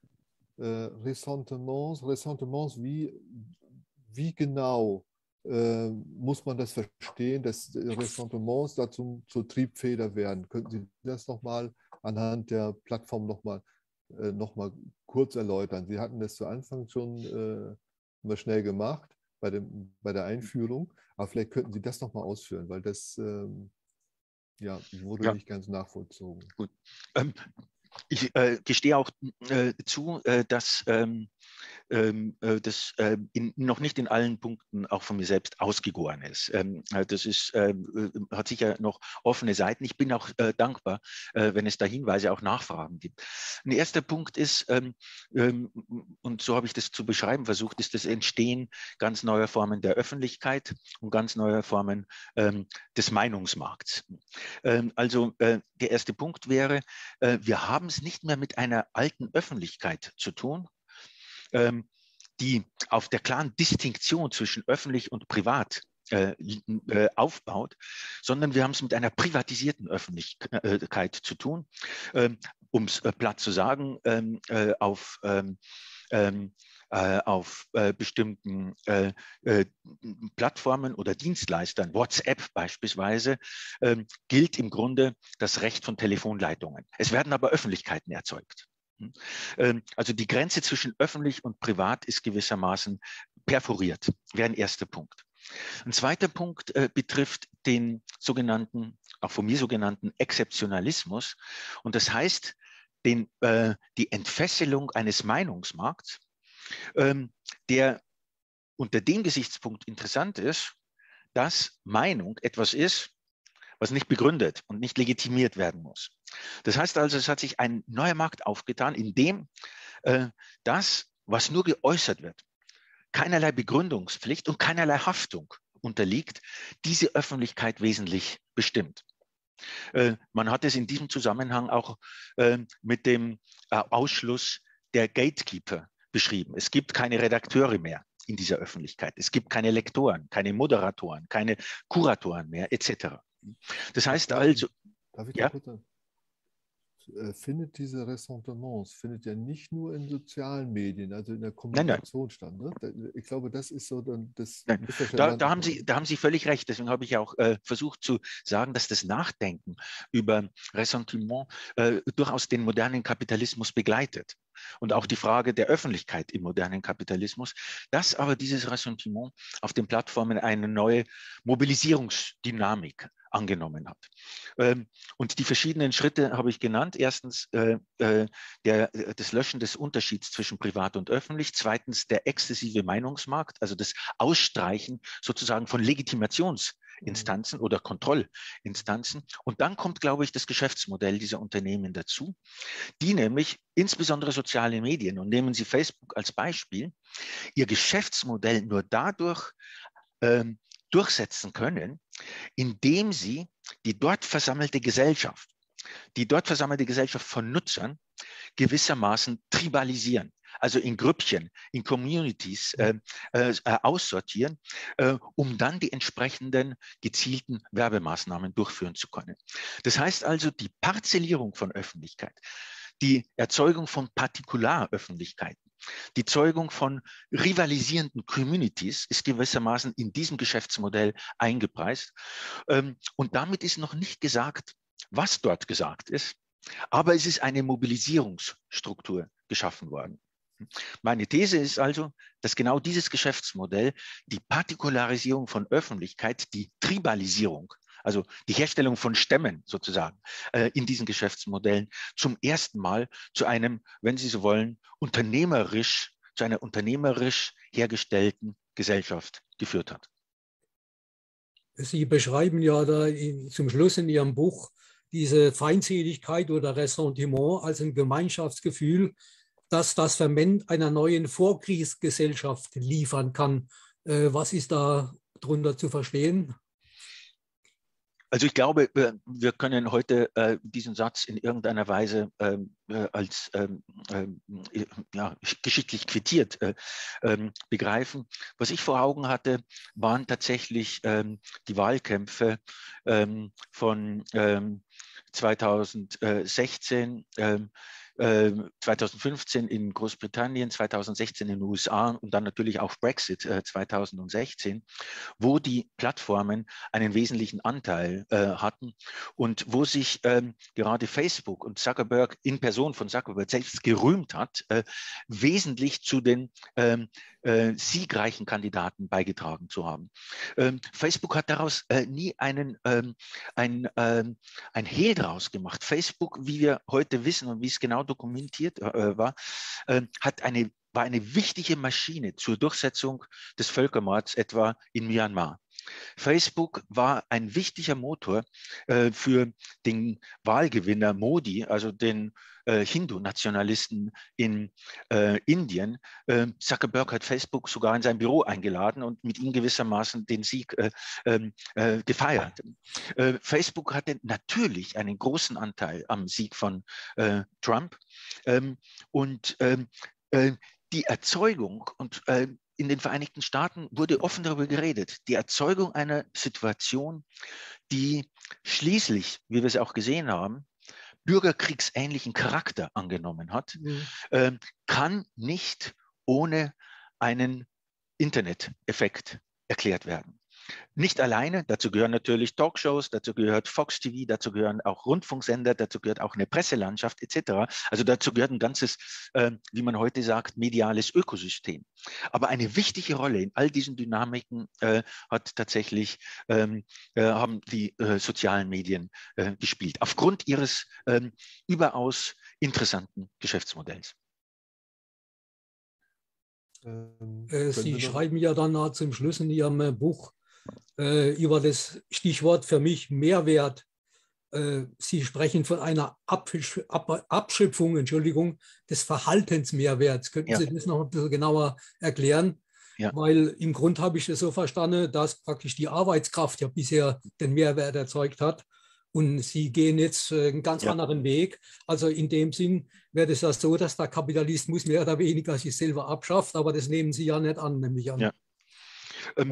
Äh, Ressentiments, Ressentiments, wie, wie genau äh, muss man das verstehen, dass Ressentiments dazu zur Triebfeder werden? Könnten Sie das noch mal anhand der Plattform noch mal, äh, noch mal kurz erläutern? Sie hatten das zu Anfang schon äh, mal schnell gemacht bei, dem, bei der Einführung, aber vielleicht könnten Sie das noch mal ausführen, weil das ähm, ja, wurde ja. nicht ganz nachvollzogen. Gut. Ähm, ich äh, gestehe auch äh, zu, äh, dass ähm, ähm, das äh, in, noch nicht in allen Punkten auch von mir selbst ausgegoren ist. Ähm, das ist, äh, hat sicher noch offene Seiten. Ich bin auch äh, dankbar, äh, wenn es da Hinweise, auch Nachfragen gibt. Ein erster Punkt ist, ähm, ähm, und so habe ich das zu beschreiben versucht, ist das Entstehen ganz neuer Formen der Öffentlichkeit und ganz neuer Formen ähm, des Meinungsmarkts. Ähm, also äh, der erste Punkt wäre, äh, wir haben es nicht mehr mit einer alten Öffentlichkeit zu tun, ähm, die auf der klaren Distinktion zwischen öffentlich und privat äh, äh, aufbaut, sondern wir haben es mit einer privatisierten Öffentlichkeit zu tun, ähm, um es äh, platt zu sagen, ähm, äh, auf ähm, ähm, äh, auf äh, bestimmten äh, äh, Plattformen oder Dienstleistern, WhatsApp beispielsweise, ähm, gilt im Grunde das Recht von Telefonleitungen. Es werden aber Öffentlichkeiten erzeugt. Also die Grenze zwischen öffentlich und privat ist gewissermaßen perforiert, wäre ein erster Punkt. Ein zweiter Punkt äh, betrifft den sogenannten, auch von mir sogenannten Exzeptionalismus. Und das heißt, den, äh, die Entfesselung eines Meinungsmarkts, ähm, der unter dem Gesichtspunkt interessant ist, dass Meinung etwas ist, was nicht begründet und nicht legitimiert werden muss. Das heißt also, es hat sich ein neuer Markt aufgetan, in dem äh, das, was nur geäußert wird, keinerlei Begründungspflicht und keinerlei Haftung unterliegt, diese Öffentlichkeit wesentlich bestimmt. Äh, man hat es in diesem Zusammenhang auch äh, mit dem äh, Ausschluss der Gatekeeper beschrieben. Es gibt keine Redakteure mehr in dieser Öffentlichkeit. Es gibt keine Lektoren, keine Moderatoren, keine Kuratoren mehr, et cetera. Das heißt also, darf ich ja? da kurz, äh, findet diese Ressentiments, findet ja nicht nur in sozialen Medien, also in der Nein, nein. Kommunikation statt. Ne? Ich glaube, das ist so dann das Nein, da, da, haben Sie, da haben Sie völlig recht. Deswegen habe ich auch äh, versucht zu sagen, dass das Nachdenken über Ressentiment äh, durchaus den modernen Kapitalismus begleitet. Und auch die Frage der Öffentlichkeit im modernen Kapitalismus, dass aber dieses Ressentiment auf den Plattformen eine neue Mobilisierungsdynamik angenommen hat. Ähm, und die verschiedenen Schritte habe ich genannt. Erstens äh, äh, der, das Löschen des Unterschieds zwischen privat und öffentlich. Zweitens der exzessive Meinungsmarkt, also das Ausstreichen sozusagen von Legitimationsinstanzen oder Kontrollinstanzen. Und dann kommt, glaube ich, das Geschäftsmodell dieser Unternehmen dazu, die nämlich insbesondere soziale Medien, und nehmen Sie Facebook als Beispiel, ihr Geschäftsmodell nur dadurch ähm, durchsetzen können, indem sie die dort versammelte Gesellschaft, die dort versammelte Gesellschaft von Nutzern gewissermaßen tribalisieren, also in Grüppchen, in Communities äh, äh, aussortieren, äh, um dann die entsprechenden gezielten Werbemaßnahmen durchführen zu können. Das heißt also, die Parzellierung von Öffentlichkeit, die Erzeugung von Partikularöffentlichkeiten, die Zeugung von rivalisierenden Communities ist gewissermaßen in diesem Geschäftsmodell eingepreist. Und damit ist noch nicht gesagt, was dort gesagt ist, aber es ist eine Mobilisierungsstruktur geschaffen worden. Meine These ist also, dass genau dieses Geschäftsmodell die Partikularisierung von Öffentlichkeit, die Tribalisierung, also die Herstellung von Stämmen sozusagen äh, in diesen Geschäftsmodellen zum ersten Mal zu einem, wenn Sie so wollen, unternehmerisch, zu einer unternehmerisch hergestellten Gesellschaft geführt hat. Sie beschreiben ja da in, zum Schluss in Ihrem Buch diese Feindseligkeit oder Ressentiment als ein Gemeinschaftsgefühl, das das Ferment einer neuen Vorkriegsgesellschaft liefern kann. Äh, was ist da drunter zu verstehen? Also ich glaube, wir können heute äh, diesen Satz in irgendeiner Weise äh, als äh, äh, ja, geschichtlich quittiert äh, äh, begreifen. Was ich vor Augen hatte, waren tatsächlich äh, die Wahlkämpfe äh, von äh, zweitausendsechzehn, äh, zweitausendfünfzehn in Großbritannien, zweitausendsechzehn in den U S A und dann natürlich auch Brexit äh, zweitausendsechzehn, wo die Plattformen einen wesentlichen Anteil äh, hatten und wo sich ähm, gerade Facebook und Zuckerberg in Person von Zuckerberg selbst gerühmt hat, äh, wesentlich zu den ähm, äh, siegreichen Kandidaten beigetragen zu haben. Ähm, Facebook hat daraus äh, nie einen, ähm, ein, ähm, ein Hehl draus gemacht. Facebook, wie wir heute wissen und wie es genau dokumentiert äh, war, äh, hat eine, war eine wichtige Maschine zur Durchsetzung des Völkermords etwa in Myanmar. Facebook war ein wichtiger Motor äh, für den Wahlgewinner Modi, also den äh, Hindu-Nationalisten in äh, Indien. Äh, Zuckerberg hat Facebook sogar in sein Büro eingeladen und mit ihm gewissermaßen den Sieg äh, äh, gefeiert. Äh, Facebook hatte natürlich einen großen Anteil am Sieg von äh, Trump ähm, und ähm, äh, die Erzeugung und äh, in den Vereinigten Staaten wurde offen darüber geredet, die Erzeugung einer Situation, die schließlich, wie wir es auch gesehen haben, bürgerkriegsähnlichen Charakter angenommen hat, mhm. äh, kann nicht ohne einen Internet-Effekt erklärt werden. Nicht alleine, dazu gehören natürlich Talkshows, dazu gehört Fox T V, dazu gehören auch Rundfunksender, dazu gehört auch eine Presselandschaft et cetera. Also dazu gehört ein ganzes, äh, wie man heute sagt, mediales Ökosystem. Aber eine wichtige Rolle in all diesen Dynamiken äh, hat tatsächlich, ähm, äh, haben die äh, sozialen Medien äh, gespielt, aufgrund ihres äh, überaus interessanten Geschäftsmodells. Ähm, Sie schreiben ja dann zum Schluss in Ihrem Buch äh, über das Stichwort für mich Mehrwert. Äh, Sie sprechen von einer Absch Ab Abschöpfung Entschuldigung, des Verhaltensmehrwerts. Könnten ja. Sie das noch ein bisschen genauer erklären? Ja. Weil im Grund habe ich es so verstanden, dass praktisch die Arbeitskraft ja bisher den Mehrwert erzeugt hat. Und Sie gehen jetzt einen ganz ja. anderen Weg. Also in dem Sinn wäre es ja so, dass der Kapitalismus mehr oder weniger sich selber abschafft, aber das nehmen Sie ja nicht an, nämlich an. Ja. Ähm,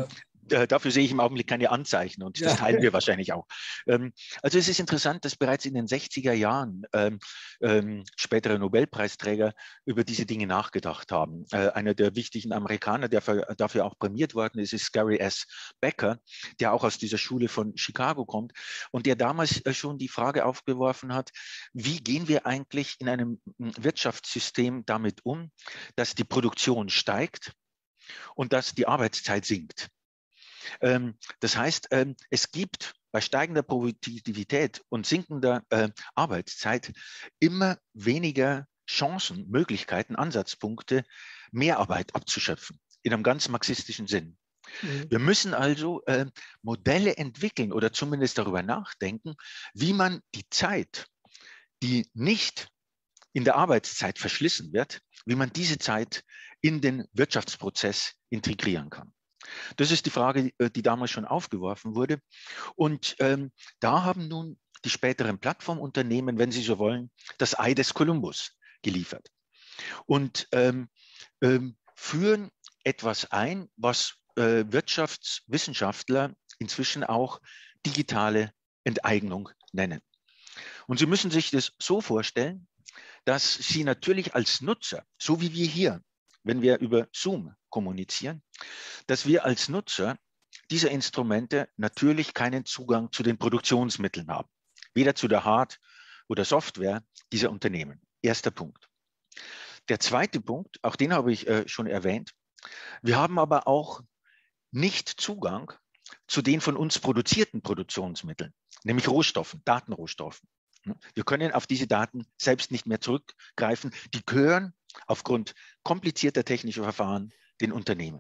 äh, dafür sehe ich im Augenblick keine Anzeichen und das teilen wir wahrscheinlich auch. Ähm, also es ist interessant, dass bereits in den sechziger Jahren ähm, ähm, spätere Nobelpreisträger über diese Dinge nachgedacht haben. Äh, einer der wichtigen Amerikaner, der für, dafür auch prämiert worden ist, ist Gary S. Becker, der auch aus dieser Schule von Chicago kommt und der damals äh, schon die Frage aufgeworfen hat, wie gehen wir eigentlich in einem Wirtschaftssystem damit um, dass die Produktion steigt und dass die Arbeitszeit sinkt. Ähm, das heißt, ähm, es gibt bei steigender Produktivität und sinkender äh, Arbeitszeit immer weniger Chancen, Möglichkeiten, Ansatzpunkte, Mehrarbeit abzuschöpfen, in einem ganz marxistischen Sinn. Mhm. Wir müssen also äh, Modelle entwickeln oder zumindest darüber nachdenken, wie man die Zeit, die nicht in der Arbeitszeit verschlissen wird, wie man diese Zeit in den Wirtschaftsprozess integrieren kann. Das ist die Frage, die damals schon aufgeworfen wurde. Und ähm, da haben nun die späteren Plattformunternehmen, wenn Sie so wollen, das Ei des Kolumbus geliefert und ähm, ähm, führen etwas ein, was äh, Wirtschaftswissenschaftler inzwischen auch digitale Enteignung nennen. Und Sie müssen sich das so vorstellen, dass Sie natürlich als Nutzer, so wie wir hier, wenn wir über Zoom kommunizieren, dass wir als Nutzer dieser Instrumente natürlich keinen Zugang zu den Produktionsmitteln haben, weder zu der Hard- oder Software dieser Unternehmen. Erster Punkt. Der zweite Punkt, auch den habe ich äh, schon erwähnt, wir haben aber auch nicht Zugang zu den von uns produzierten Produktionsmitteln, nämlich Rohstoffen, Datenrohstoffen. Wir können auf diese Daten selbst nicht mehr zurückgreifen. Die gehören aufgrund komplizierter technischer Verfahren den Unternehmen.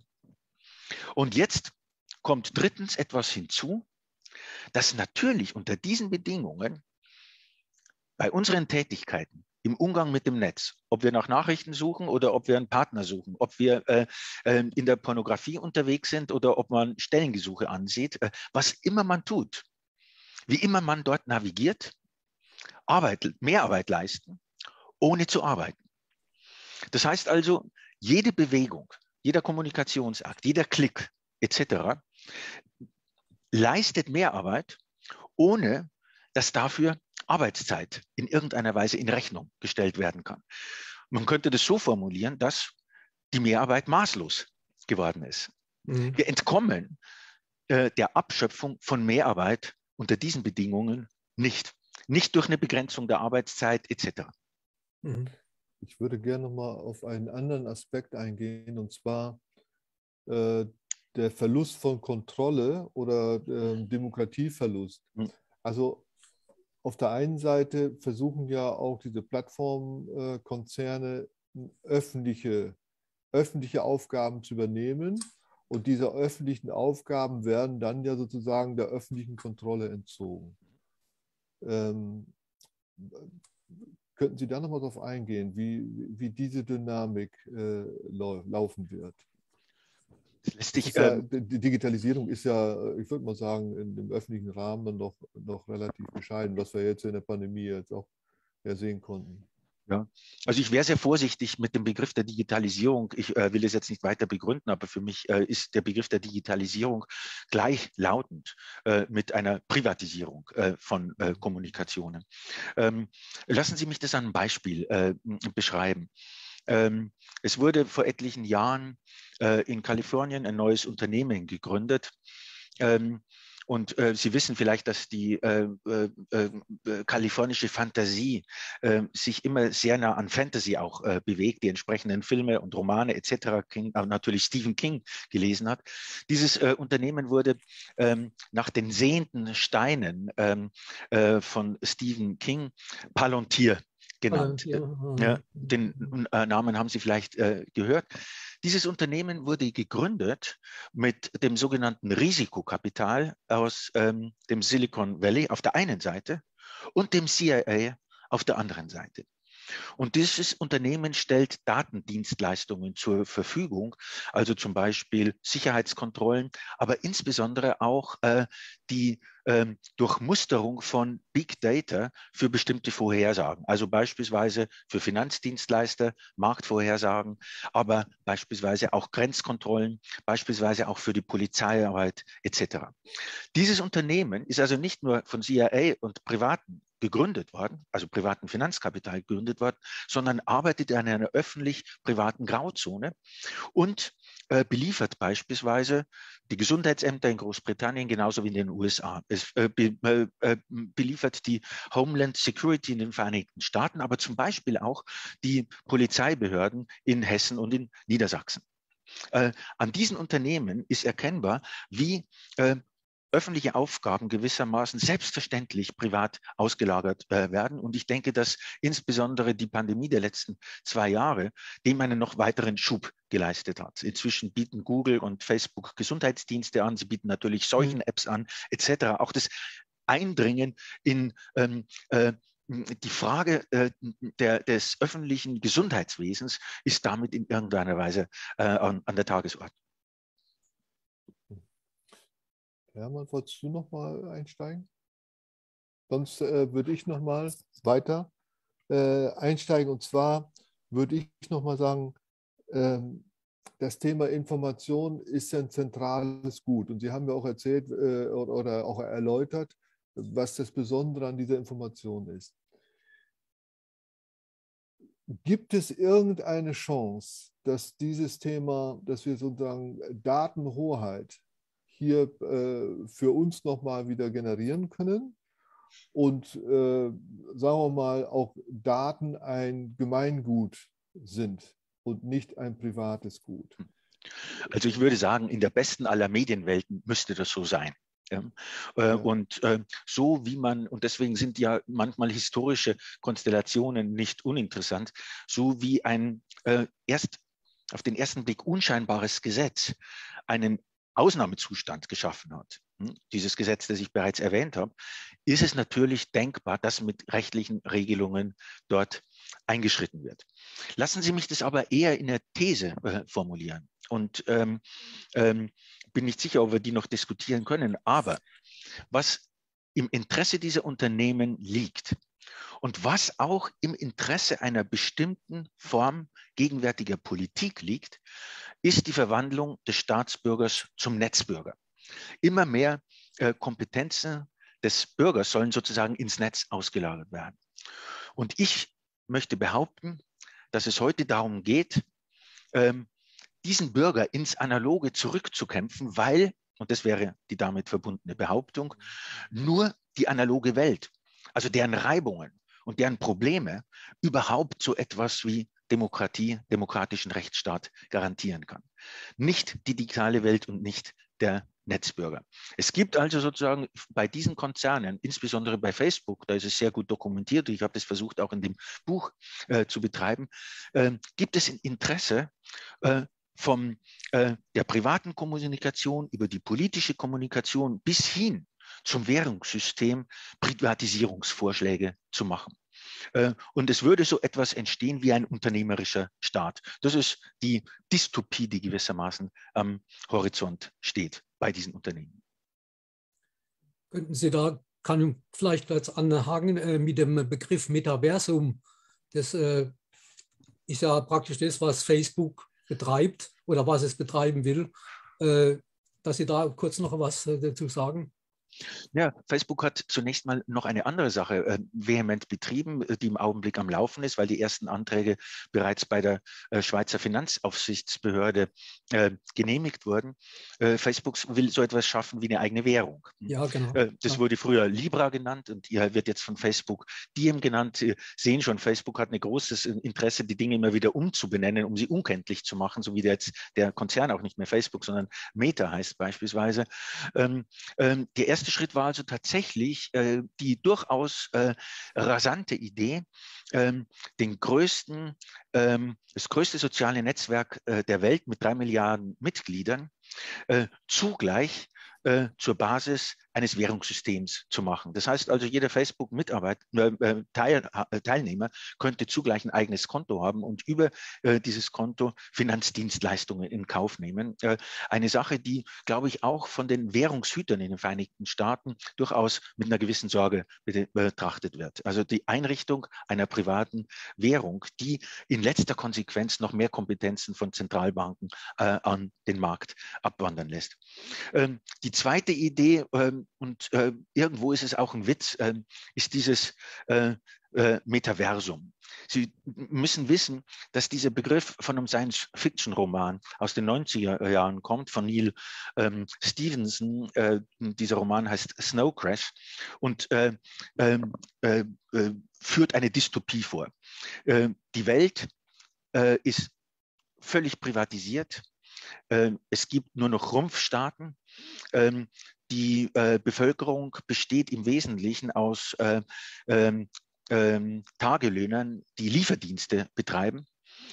Und jetzt kommt drittens etwas hinzu, dass natürlich unter diesen Bedingungen bei unseren Tätigkeiten im Umgang mit dem Netz, ob wir nach Nachrichten suchen oder ob wir einen Partner suchen, ob wir äh, äh, in der Pornografie unterwegs sind oder ob man Stellengesuche ansieht, äh, was immer man tut, wie immer man dort navigiert, Arbeit, Mehrarbeit leisten, ohne zu arbeiten. Das heißt also, jede Bewegung, jeder Kommunikationsakt, jeder Klick et cetera leistet Mehrarbeit, ohne dass dafür Arbeitszeit in irgendeiner Weise in Rechnung gestellt werden kann. Man könnte das so formulieren, dass die Mehrarbeit maßlos geworden ist. Mhm. Wir entkommen äh, der Abschöpfung von Mehrarbeit unter diesen Bedingungen nicht. Nicht durch eine Begrenzung der Arbeitszeit et cetera. Mhm. Ich würde gerne noch mal auf einen anderen Aspekt eingehen, und zwar äh, der Verlust von Kontrolle oder äh, Demokratieverlust. Mhm. Also auf der einen Seite versuchen ja auch diese Plattformkonzerne öffentliche, öffentliche Aufgaben zu übernehmen, und diese öffentlichen Aufgaben werden dann ja sozusagen der öffentlichen Kontrolle entzogen. Ähm, könnten Sie da nochmal darauf eingehen, wie, wie diese Dynamik äh, lau laufen wird? Lässt sich, ja, ähm, die Digitalisierung ist ja, ich würde mal sagen, in dem öffentlichen Rahmen noch, noch relativ bescheiden, was wir jetzt in der Pandemie jetzt auch ja sehen konnten. Ja, also ich wäre sehr vorsichtig mit dem Begriff der Digitalisierung. Ich äh, will es jetzt nicht weiter begründen, aber für mich äh, ist der Begriff der Digitalisierung gleichlautend äh, mit einer Privatisierung äh, von äh, Kommunikationen. Ähm, lassen Sie mich das an einem Beispiel äh, beschreiben. Ähm, es wurde vor etlichen Jahren äh, in Kalifornien ein neues Unternehmen gegründet. Ähm, Und äh, Sie wissen vielleicht, dass die äh, äh, äh, kalifornische Fantasie äh, sich immer sehr nah an Fantasy auch äh, bewegt, die entsprechenden Filme und Romane et cetera. King, äh, natürlich Stephen King gelesen hat. Dieses äh, Unternehmen wurde ähm, nach den sehenden Steinen ähm, äh, von Stephen King Palantir genannt. Palantir. Ja, den äh, Namen haben Sie vielleicht äh, gehört. Dieses Unternehmen wurde gegründet mit dem sogenannten Risikokapital aus ähm, dem Silicon Valley auf der einen Seite und dem C I A auf der anderen Seite. Und dieses Unternehmen stellt Datendienstleistungen zur Verfügung, also zum Beispiel Sicherheitskontrollen, aber insbesondere auch äh, die ähm, Durchmusterung von Big Data für bestimmte Vorhersagen, also beispielsweise für Finanzdienstleister, Marktvorhersagen, aber beispielsweise auch Grenzkontrollen, beispielsweise auch für die Polizeiarbeit et cetera. Dieses Unternehmen ist also nicht nur von C I A und Privaten gegründet worden, also privaten Finanzkapital gegründet worden, sondern arbeitet in einer öffentlich-privaten Grauzone und äh, beliefert beispielsweise die Gesundheitsämter in Großbritannien genauso wie in den U S A. Es äh, be, äh, beliefert die Homeland Security in den Vereinigten Staaten, aber zum Beispiel auch die Polizeibehörden in Hessen und in Niedersachsen. Äh, an diesen Unternehmen ist erkennbar, wie äh, öffentliche Aufgaben gewissermaßen selbstverständlich privat ausgelagert äh, werden. Und ich denke, dass insbesondere die Pandemie der letzten zwei Jahre dem einen noch weiteren Schub geleistet hat. Inzwischen bieten Google und Facebook Gesundheitsdienste an, sie bieten natürlich Seuchen-Apps an, et cetera. Auch das Eindringen in ähm, äh, die Frage äh, der, des öffentlichen Gesundheitswesens ist damit in irgendeiner Weise äh, an, an der Tagesordnung. Hermann, wolltest du noch mal einsteigen? Sonst äh, würde ich noch mal weiter äh, einsteigen. Und zwar würde ich noch mal sagen, ähm, das Thema Information ist ja ein zentrales Gut. Und Sie haben ja auch erzählt äh, oder, oder auch erläutert, was das Besondere an dieser Information ist. Gibt es irgendeine Chance, dass dieses Thema, dass wir sozusagen Datenhoheit hier äh, für uns nochmal wieder generieren können und, äh, sagen wir mal, auch Daten ein Gemeingut sind und nicht ein privates Gut? Also ich würde sagen, in der besten aller Medienwelten müsste das so sein. Ja. Äh, ja. Und äh, so wie man, und deswegen sind ja manchmal historische Konstellationen nicht uninteressant, so wie ein äh, erst auf den ersten Blick unscheinbares Gesetz einen Ausnahmezustand geschaffen hat, hm, dieses Gesetz, das ich bereits erwähnt habe, ist es natürlich denkbar, dass mit rechtlichen Regelungen dort eingeschritten wird. Lassen Sie mich das aber eher in der These äh, formulieren. Und ähm, ähm, bin nicht sicher, ob wir die noch diskutieren können. Aber was im Interesse dieser Unternehmen liegt und was auch im Interesse einer bestimmten Form gegenwärtiger Politik liegt, ist die Verwandlung des Staatsbürgers zum Netzbürger. Immer mehr äh, Kompetenzen des Bürgers sollen sozusagen ins Netz ausgelagert werden. Und ich möchte behaupten, dass es heute darum geht, ähm, diesen Bürger ins Analoge zurückzukämpfen, weil, und das wäre die damit verbundene Behauptung, nur die analoge Welt, also deren Reibungen und deren Probleme überhaupt so etwas wie Demokratie, demokratischen Rechtsstaat garantieren kann. Nicht die digitale Welt und nicht der Netzbürger. Es gibt also sozusagen bei diesen Konzernen, insbesondere bei Facebook, da ist es sehr gut dokumentiert, ich habe das versucht auch in dem Buch äh, zu betreiben, äh, gibt es ein Interesse, äh, von äh, der privaten Kommunikation über die politische Kommunikation bis hin zum Währungssystem Privatisierungsvorschläge zu machen. Äh, und es würde so etwas entstehen wie ein unternehmerischer Staat. Das ist die Dystopie, die gewissermaßen am Horizont steht bei diesen Unternehmen. Könnten Sie da, kann ich vielleicht als anhaken äh, mit dem Begriff Metaversum. Das äh, ist ja praktisch das, was Facebook betreibt oder was es betreiben will, äh, dass Sie da kurz noch was äh, dazu sagen. Ja, Facebook hat zunächst mal noch eine andere Sache äh, vehement betrieben, die im Augenblick am Laufen ist, weil die ersten Anträge bereits bei der äh, Schweizer Finanzaufsichtsbehörde äh, genehmigt wurden. Äh, Facebook will so etwas schaffen wie eine eigene Währung. Ja, genau. Äh, das ja. wurde früher Libra genannt und hier wird jetzt von Facebook Diem genannt. Sie sehen schon, Facebook hat ein großes Interesse, die Dinge immer wieder umzubenennen, um sie unkenntlich zu machen, so wie jetzt der Konzern auch nicht mehr Facebook, sondern Meta heißt beispielsweise. Ähm, ähm, der erste Schritt war also tatsächlich äh, die durchaus äh, rasante Idee, ähm, den größten, ähm, das größte soziale Netzwerk äh, der Welt mit drei Milliarden Mitgliedern äh, zugleich äh, zur Basis eines Währungssystems zu machen. Das heißt also, jeder Facebook-Teilnehmer könnte zugleich ein eigenes Konto haben und über äh, dieses Konto Finanzdienstleistungen in Kauf nehmen. Äh, eine Sache, die, glaube ich, auch von den Währungshütern in den Vereinigten Staaten durchaus mit einer gewissen Sorge betrachtet wird. Also die Einrichtung einer privaten Währung, die in letzter Konsequenz noch mehr Kompetenzen von Zentralbanken äh, an den Markt abwandern lässt. Ähm, die zweite Idee, ähm, und äh, irgendwo ist es auch ein Witz, äh, ist dieses äh, äh, Metaversum. Sie müssen wissen, dass dieser Begriff von einem Science-Fiction-Roman aus den neunziger Jahren kommt, von Neil ähm, Stevenson. Äh, dieser Roman heißt Snow Crash und äh, äh, äh, führt eine Dystopie vor. Äh, die Welt äh, ist völlig privatisiert. Äh, es gibt nur noch Rumpfstaaten. Ähm, die äh, Bevölkerung besteht im Wesentlichen aus äh, ähm, ähm, Tagelöhnern, die Lieferdienste betreiben.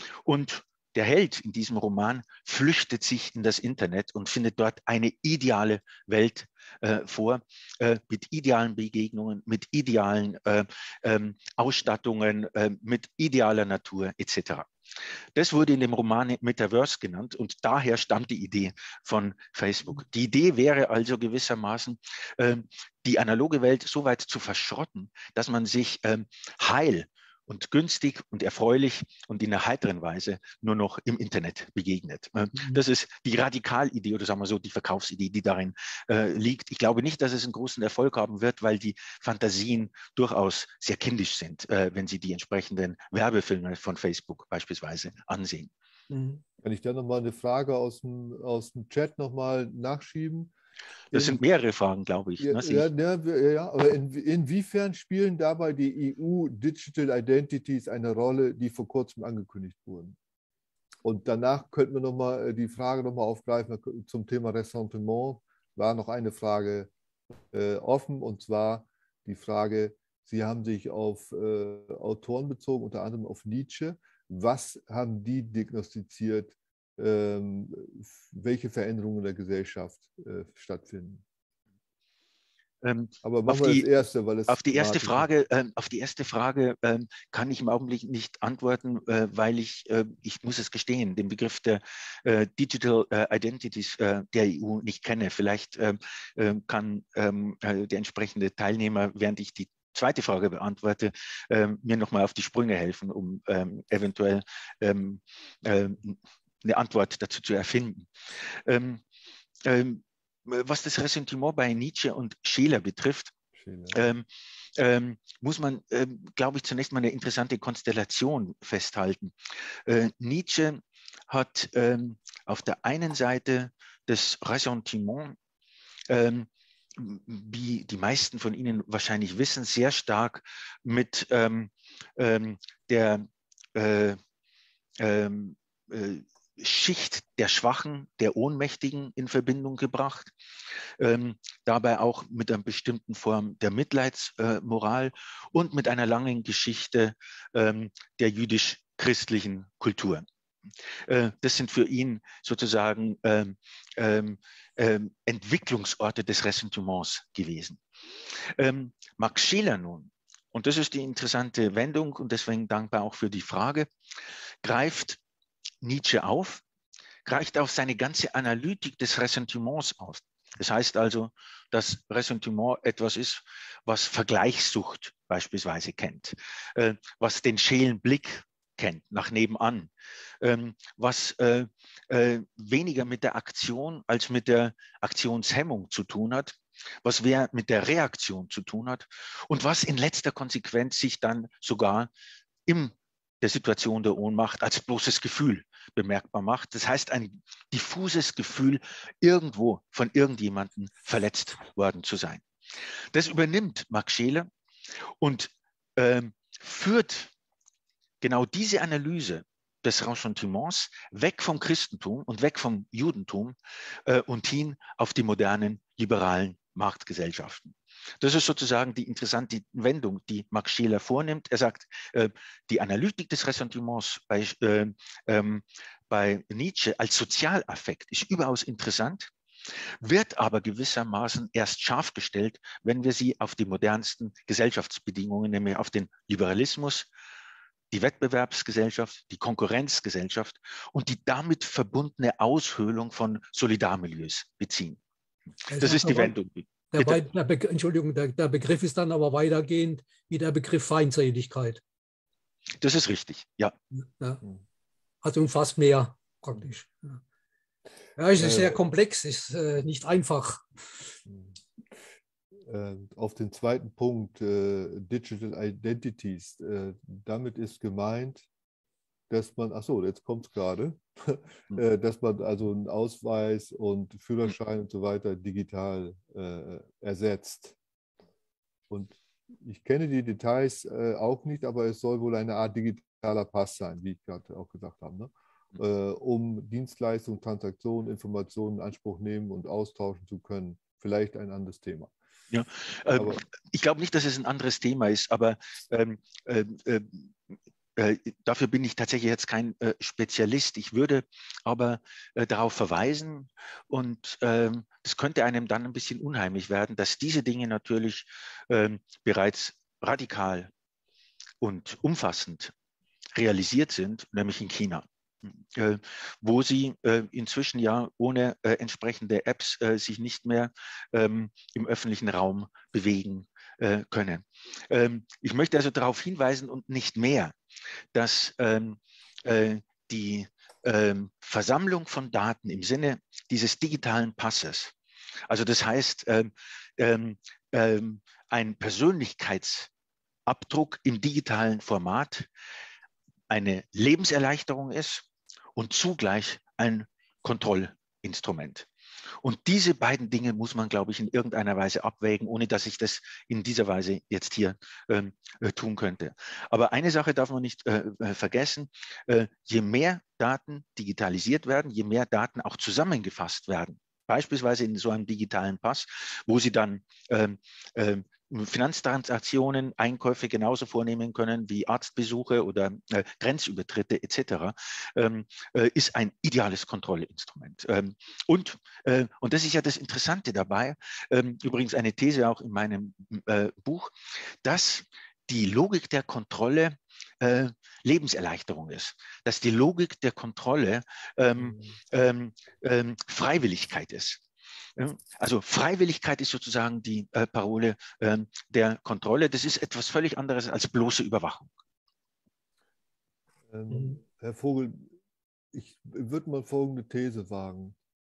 Und der Held in diesem Roman flüchtet sich in das Internet und findet dort eine ideale Welt äh, vor, äh, mit idealen Begegnungen, mit idealen äh, ähm, Ausstattungen, äh, mit idealer Natur et cetera. Das wurde in dem Roman Metaverse genannt und daher stammt die Idee von Facebook. Die Idee wäre also gewissermaßen, äh, die analoge Welt so weit zu verschrotten, dass man sich äh, heil und günstig und erfreulich und in einer heiteren Weise nur noch im Internet begegnet. Das ist die Radikalidee oder sagen wir so die Verkaufsidee, die darin äh, liegt. Ich glaube nicht, dass es einen großen Erfolg haben wird, weil die Fantasien durchaus sehr kindisch sind, äh, wenn Sie die entsprechenden Werbefilme von Facebook beispielsweise ansehen. Kann ich da nochmal eine Frage aus dem, aus dem Chat nochmal nachschieben? Das sind mehrere Fragen, glaube ich. Ja, ne, ja, ja, ja, aber in, inwiefern spielen dabei die E U Digital Identities eine Rolle, die vor kurzem angekündigt wurden? Und danach könnten wir nochmal die Frage nochmal aufgreifen zum Thema Ressentiment. War noch eine Frage äh, offen, und zwar die Frage, Sie haben sich auf äh, Autoren bezogen, unter anderem auf Nietzsche. Was haben die diagnostiziert, ähm, welche Veränderungen in der Gesellschaft äh, stattfinden? Ähm, Aber machen auf wir die, das erste, weil es auf die erste Frage, ähm, auf die erste Frage ähm, kann ich im Augenblick nicht antworten, äh, weil ich, äh, ich muss es gestehen, den Begriff der äh, Digital äh, Identities äh, der E U nicht kenne. Vielleicht ähm, äh, kann ähm, äh, der entsprechende Teilnehmer, während ich die zweite Frage beantworte, ähm, mir nochmal auf die Sprünge helfen, um ähm, eventuell ähm, ähm, eine Antwort dazu zu erfinden. Ähm, ähm, was das Ressentiment bei Nietzsche und Scheler betrifft, ähm, ähm, muss man, ähm, glaube ich, zunächst mal eine interessante Konstellation festhalten. Äh, Nietzsche hat ähm, auf der einen Seite das Ressentiment, ähm, wie die meisten von Ihnen wahrscheinlich wissen, sehr stark mit ähm, ähm, der äh, ähm, äh, Schicht der Schwachen, der Ohnmächtigen in Verbindung gebracht, ähm, dabei auch mit einer bestimmten Form der Mitleidsmoral äh, und mit einer langen Geschichte ähm, der jüdisch-christlichen Kultur. Äh, das sind für ihn sozusagen ähm, ähm, ähm, Entwicklungsorte des Ressentiments gewesen. Ähm, Max Scheler nun, und das ist die interessante Wendung und deswegen dankbar auch für die Frage, greift Nietzsche auf, greift auf seine ganze Analytik des Ressentiments auf. Das heißt also, dass Ressentiment etwas ist, was Vergleichssucht beispielsweise kennt, äh, was den schälen Blick kennt, nach nebenan, ähm, was äh, äh, weniger mit der Aktion als mit der Aktionshemmung zu tun hat, was mehr mit der Reaktion zu tun hat und was in letzter Konsequenz sich dann sogar im der Situation der Ohnmacht als bloßes Gefühl bemerkbar macht. Das heißt, ein diffuses Gefühl, irgendwo von irgendjemandem verletzt worden zu sein. Das übernimmt Max Scheler und ähm, führt genau diese Analyse des Ressentiments weg vom Christentum und weg vom Judentum äh, und hin auf die modernen liberalen Marktgesellschaften. Das ist sozusagen die interessante Wendung, die Max Scheler vornimmt. Er sagt, äh, die Analytik des Ressentiments bei, äh, ähm, bei Nietzsche als Sozialaffekt ist überaus interessant. wird aber gewissermaßen erst scharf gestellt, wenn wir sie auf die modernsten Gesellschaftsbedingungen, nämlich auf den Liberalismus, die Wettbewerbsgesellschaft, die Konkurrenzgesellschaft und die damit verbundene Aushöhlung von Solidarmilieus beziehen. Das ist die Wendung. Der, der Be Entschuldigung, der, der Begriff ist dann aber weitergehend wie der Begriff Feindseligkeit. Das ist richtig, ja. ja. Also umfasst mehr praktisch. Ja, ja es ist sehr komplex, ist äh, nicht einfach. Auf den zweiten Punkt, äh, Digital Identities, äh, damit ist gemeint, dass man, ach so, jetzt kommt es gerade, äh, dass man also einen Ausweis und Führerschein und so weiter digital äh, ersetzt. Und ich kenne die Details äh, auch nicht, aber es soll wohl eine Art digitaler Pass sein, wie ich gerade auch gesagt habe, ne? äh, um Dienstleistungen, Transaktionen, Informationen in Anspruch nehmen und austauschen zu können. Vielleicht ein anderes Thema. Ja, ähm, ich glaube nicht, dass es ein anderes Thema ist, aber ähm, äh, äh, dafür bin ich tatsächlich jetzt kein äh, Spezialist. Ich würde aber äh, darauf verweisen, und ähm, es könnte einem dann ein bisschen unheimlich werden, dass diese Dinge natürlich ähm, bereits radikal und umfassend realisiert sind, nämlich in China. Äh, wo sie äh, inzwischen ja ohne äh, entsprechende Apps äh, sich nicht mehr ähm, im öffentlichen Raum bewegen äh, können. Ähm, ich möchte also darauf hinweisen und nicht mehr, dass ähm, äh, die ähm, Versammlung von Daten im Sinne dieses digitalen Passes, also das heißt ähm, ähm, ähm, ein Persönlichkeitsabdruck im digitalen Format, eine Lebenserleichterung ist und zugleich ein Kontrollinstrument. Und diese beiden Dinge muss man, glaube ich, in irgendeiner Weise abwägen, ohne dass ich das in dieser Weise jetzt hier ähm, äh, tun könnte. Aber eine Sache darf man nicht äh, vergessen, äh, je mehr Daten digitalisiert werden, je mehr Daten auch zusammengefasst werden, beispielsweise in so einem digitalen Pass, wo Sie dann ähm, ähm, Finanztransaktionen, Einkäufe genauso vornehmen können wie Arztbesuche oder äh, Grenzübertritte et cetera, ähm, äh, ist ein ideales Kontrollinstrument. Ähm, und, äh, und das ist ja das Interessante dabei, ähm, übrigens eine These auch in meinem äh, Buch, dass die Logik der Kontrolle äh, Lebenserleichterung ist, dass die Logik der Kontrolle ähm, ähm, ähm, Freiwilligkeit ist. Also Freiwilligkeit ist sozusagen die äh, Parole äh, der Kontrolle. Das ist etwas völlig anderes als bloße Überwachung. Ähm, Herr Vogel, ich würde mal folgende These wagen.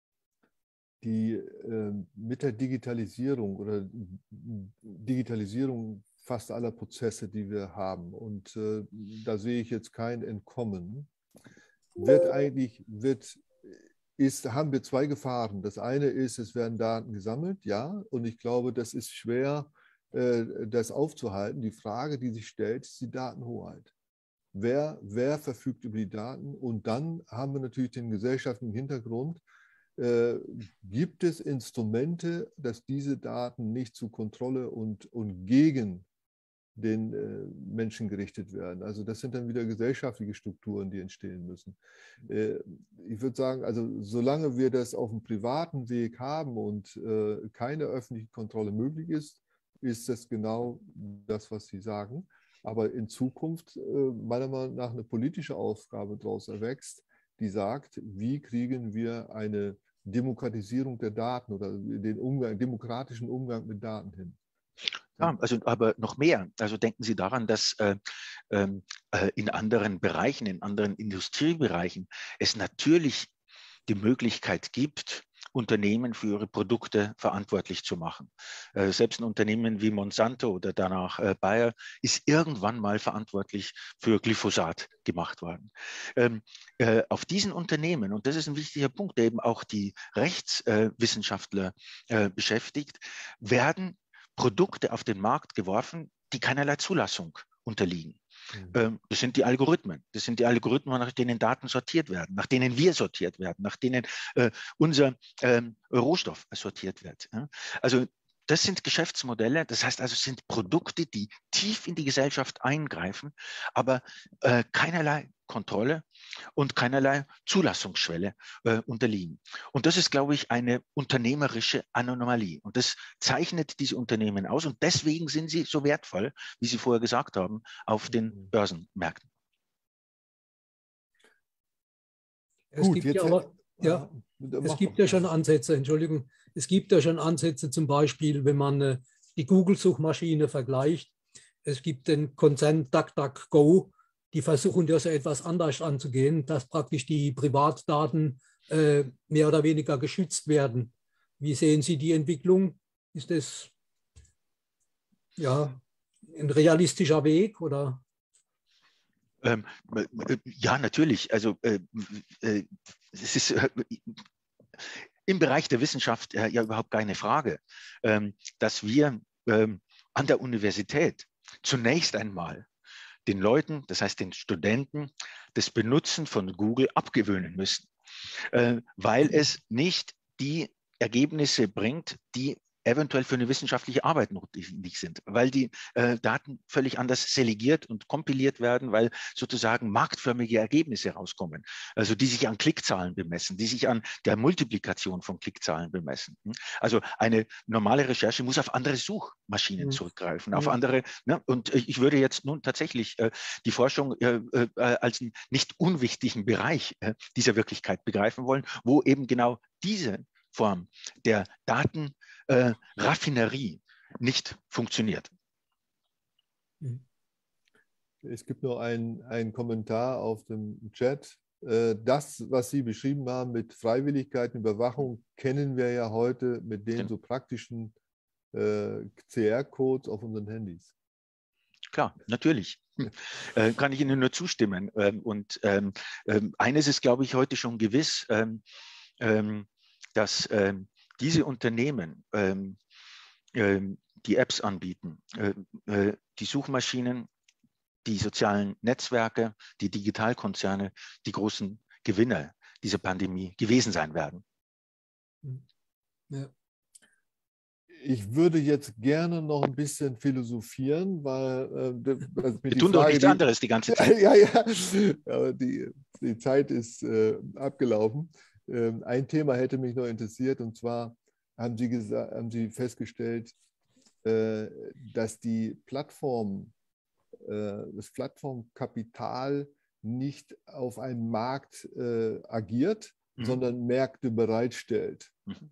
Die äh, mit der Digitalisierung oder Digitalisierung fast aller Prozesse, die wir haben, und äh, da sehe ich jetzt kein Entkommen, wird eigentlich, wird Ist, haben wir zwei Gefahren. Das eine ist, es werden Daten gesammelt, ja, und ich glaube, das ist schwer, äh, das aufzuhalten. Die Frage, die sich stellt, ist die Datenhoheit. Wer, wer verfügt über die Daten? Und dann haben wir natürlich den gesellschaftlichen Hintergrund. Äh, gibt es Instrumente, dass diese Daten nicht zu Kontrolle und, und gegen den äh, Menschen gerichtet werden? Also das sind dann wieder gesellschaftliche Strukturen, die entstehen müssen. Äh, ich würde sagen, also solange wir das auf dem privaten Weg haben und äh, keine öffentliche Kontrolle möglich ist, ist das genau das, was Sie sagen. Aber in Zukunft äh, meiner Meinung nach eine politische Aufgabe daraus erwächst, die sagt, wie kriegen wir eine Demokratisierung der Daten oder den Umgang, demokratischen Umgang mit Daten hin? Ja, also aber noch mehr. Also denken Sie daran, dass äh, äh, in anderen Bereichen, in anderen Industriebereichen es natürlich die Möglichkeit gibt, Unternehmen für ihre Produkte verantwortlich zu machen. Äh, selbst ein Unternehmen wie Monsanto oder danach äh, Bayer ist irgendwann mal verantwortlich für Glyphosat gemacht worden. Ähm, äh, auf diesen Unternehmen, und das ist ein wichtiger Punkt, der eben auch die Rechtswissenschaftler äh, beschäftigt, werden Produkte auf den Markt geworfen, die keinerlei Zulassung unterliegen. Mhm. Das sind die Algorithmen. Das sind die Algorithmen, nach denen Daten sortiert werden, nach denen wir sortiert werden, nach denen äh, unser ähm, Rohstoff sortiert wird. Ja? Also das sind Geschäftsmodelle, das heißt also, es sind Produkte, die tief in die Gesellschaft eingreifen, aber äh, keinerlei Kontrolle und keinerlei Zulassungsschwelle äh, unterliegen. Und das ist, glaube ich, eine unternehmerische Anomalie. Und das zeichnet diese Unternehmen aus. Und deswegen sind sie so wertvoll, wie Sie vorher gesagt haben, auf den Börsenmärkten. Es Gut, gibt jetzt ja, aber, ja, es gibt ja schon Ansätze, Entschuldigung, es gibt ja schon Ansätze, zum Beispiel, wenn man äh, die Google-Suchmaschine vergleicht. Es gibt den Konzern DuckDuckGo, die versuchen ja so etwas anders anzugehen, dass praktisch die Privatdaten äh, mehr oder weniger geschützt werden. Wie sehen Sie die Entwicklung? Ist das ja ein realistischer Weg oder? Ähm, äh, ja, natürlich. Also äh, äh, es ist äh, im Bereich der Wissenschaft äh, ja überhaupt keine Frage, ähm, dass wir ähm, an der Universität zunächst einmal den Leuten, das heißt den Studenten, das Benutzen von Google abgewöhnen müssen, äh, weil es nicht die Ergebnisse bringt, die eventuell für eine wissenschaftliche Arbeit notwendig sind, weil die äh, Daten völlig anders selegiert und kompiliert werden, weil sozusagen marktförmige Ergebnisse rauskommen, also die sich an Klickzahlen bemessen, die sich an der Multiplikation von Klickzahlen bemessen. Also eine normale Recherche muss auf andere Suchmaschinen zurückgreifen, auf andere, ne? Und ich würde jetzt nun tatsächlich äh, die Forschung äh, äh, als einen nicht unwichtigen Bereich äh, dieser Wirklichkeit begreifen wollen, wo eben genau diese Form der Datenraffinerie äh, nicht funktioniert. Es gibt noch einen, einen Kommentar auf dem Chat. Das, was Sie beschrieben haben mit Freiwilligkeit und Überwachung, kennen wir ja heute mit den so praktischen äh, C R-Codes auf unseren Handys. Klar, natürlich. Äh, kann ich Ihnen nur zustimmen. Ähm, und ähm, ähm, eines ist, glaube ich, heute schon gewiss, ähm, ähm, dass ähm, diese Unternehmen, ähm, ähm, die Apps anbieten, äh, äh, die Suchmaschinen, die sozialen Netzwerke, die Digitalkonzerne, die großen Gewinner dieser Pandemie gewesen sein werden. Ja. Ich würde jetzt gerne noch ein bisschen philosophieren, weil äh, also wir die tun Frage, doch nichts die, anderes die ganze Zeit. Ja, ja, aber die, die Zeit ist äh, abgelaufen. Ähm, ein Thema hätte mich noch interessiert, und zwar haben Sie, gesagt, haben Sie festgestellt, äh, dass die Plattform, äh, das Plattformkapital nicht auf einen Markt äh, agiert, mhm. sondern Märkte bereitstellt. Mhm.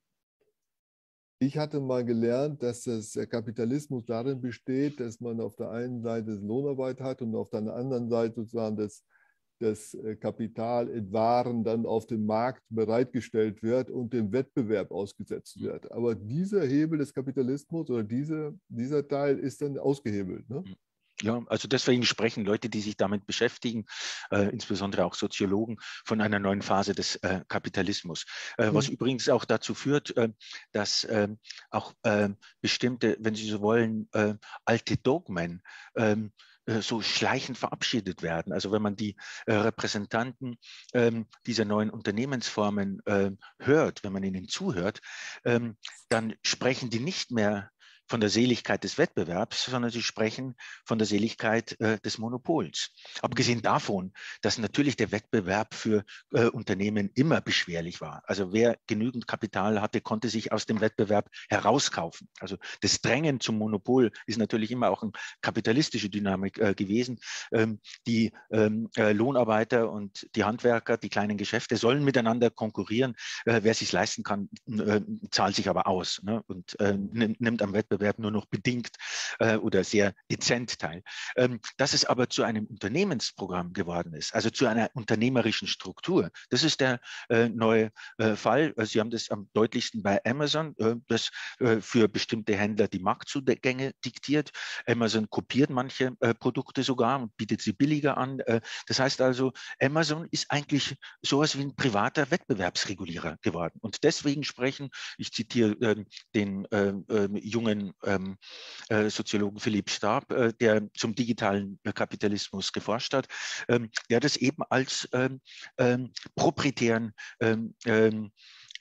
Ich hatte mal gelernt, dass das, der Kapitalismus darin besteht, dass man auf der einen Seite Lohnarbeit hat und auf der anderen Seite sozusagen das, das Kapital in Waren dann auf dem Markt bereitgestellt wird und dem Wettbewerb ausgesetzt wird. Aber dieser Hebel des Kapitalismus oder diese, dieser Teil ist dann ausgehebelt, ne? Ja, also deswegen sprechen Leute, die sich damit beschäftigen, äh, insbesondere auch Soziologen, von einer neuen Phase des äh, Kapitalismus. Äh, mhm. Was übrigens auch dazu führt, äh, dass äh, auch äh, bestimmte, wenn Sie so wollen, äh, alte Dogmen äh, so schleichend verabschiedet werden. Also wenn man die äh, Repräsentanten äh, dieser neuen Unternehmensformen äh, hört, wenn man ihnen zuhört, äh, dann sprechen die nicht mehr von der Seligkeit des Wettbewerbs, sondern sie sprechen von der Seligkeit äh, des Monopols. Abgesehen davon, dass natürlich der Wettbewerb für äh, Unternehmen immer beschwerlich war. Also wer genügend Kapital hatte, konnte sich aus dem Wettbewerb herauskaufen. Also das Drängen zum Monopol ist natürlich immer auch eine kapitalistische Dynamik äh, gewesen. Ähm, die ähm, äh, Lohnarbeiter und die Handwerker, die kleinen Geschäfte sollen miteinander konkurrieren. Äh, wer sich leisten kann, äh, zahlt sich aber aus, ne? Und äh, nimmt am Wettbewerb nur noch bedingt äh, oder sehr dezent teil. Ähm, dass es aber zu einem Unternehmensprogramm geworden ist, also zu einer unternehmerischen Struktur, das ist der äh, neue äh, Fall. Sie haben das am deutlichsten bei Amazon, äh, das äh, für bestimmte Händler die Marktzugänge diktiert. Amazon kopiert manche äh, Produkte sogar und bietet sie billiger an. Äh, das heißt also, Amazon ist eigentlich sowas wie ein privater Wettbewerbsregulierer geworden. Und deswegen sprechen, ich zitiere äh, den äh, äh, jungen Ähm, äh, Soziologen Philipp Stab, äh, der zum digitalen äh, Kapitalismus geforscht hat, ähm, der das eben als ähm, ähm, proprietären ähm, ähm,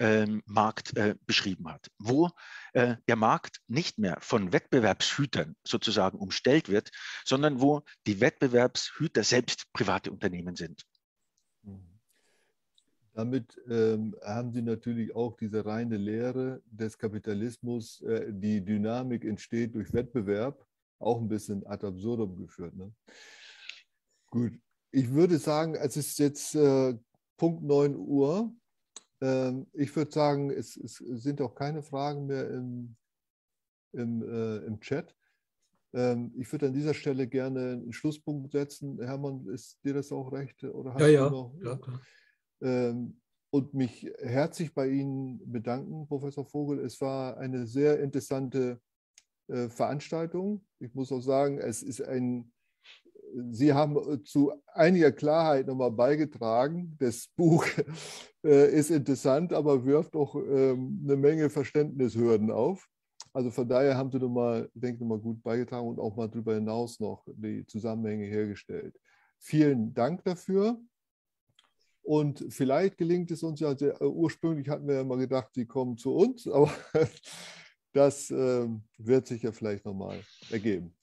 ähm, Markt äh, beschrieben hat, wo äh, der Markt nicht mehr von Wettbewerbshütern sozusagen umstellt wird, sondern wo die Wettbewerbshüter selbst private Unternehmen sind. Damit ähm, haben Sie natürlich auch diese reine Lehre des Kapitalismus, äh, die Dynamik entsteht durch Wettbewerb, auch ein bisschen ad absurdum geführt. Ne? Gut, ich würde sagen, es ist jetzt äh, Punkt neun Uhr. Ähm, ich würde sagen, es, es sind auch keine Fragen mehr im, im, äh, im Chat. Ähm, ich würde an dieser Stelle gerne einen Schlusspunkt setzen. Hermann, ist dir das auch recht? Oder hast ja, ja, du noch? ja, klar. Ähm, und mich herzlich bei Ihnen bedanken, Professor Vogel. Es war eine sehr interessante äh, Veranstaltung. Ich muss auch sagen, es ist ein, Sie haben zu einiger Klarheit nochmal beigetragen. Das Buch äh, ist interessant, aber wirft auch ähm, eine Menge Verständnishürden auf. Also von daher haben Sie nochmal, denke ich, nochmal gut beigetragen und auch mal darüber hinaus noch die Zusammenhänge hergestellt. Vielen Dank dafür. Und vielleicht gelingt es uns ja, sehr, ursprünglich hatten wir ja mal gedacht, Sie kommen zu uns, aber das äh, wird sich ja vielleicht nochmal ergeben.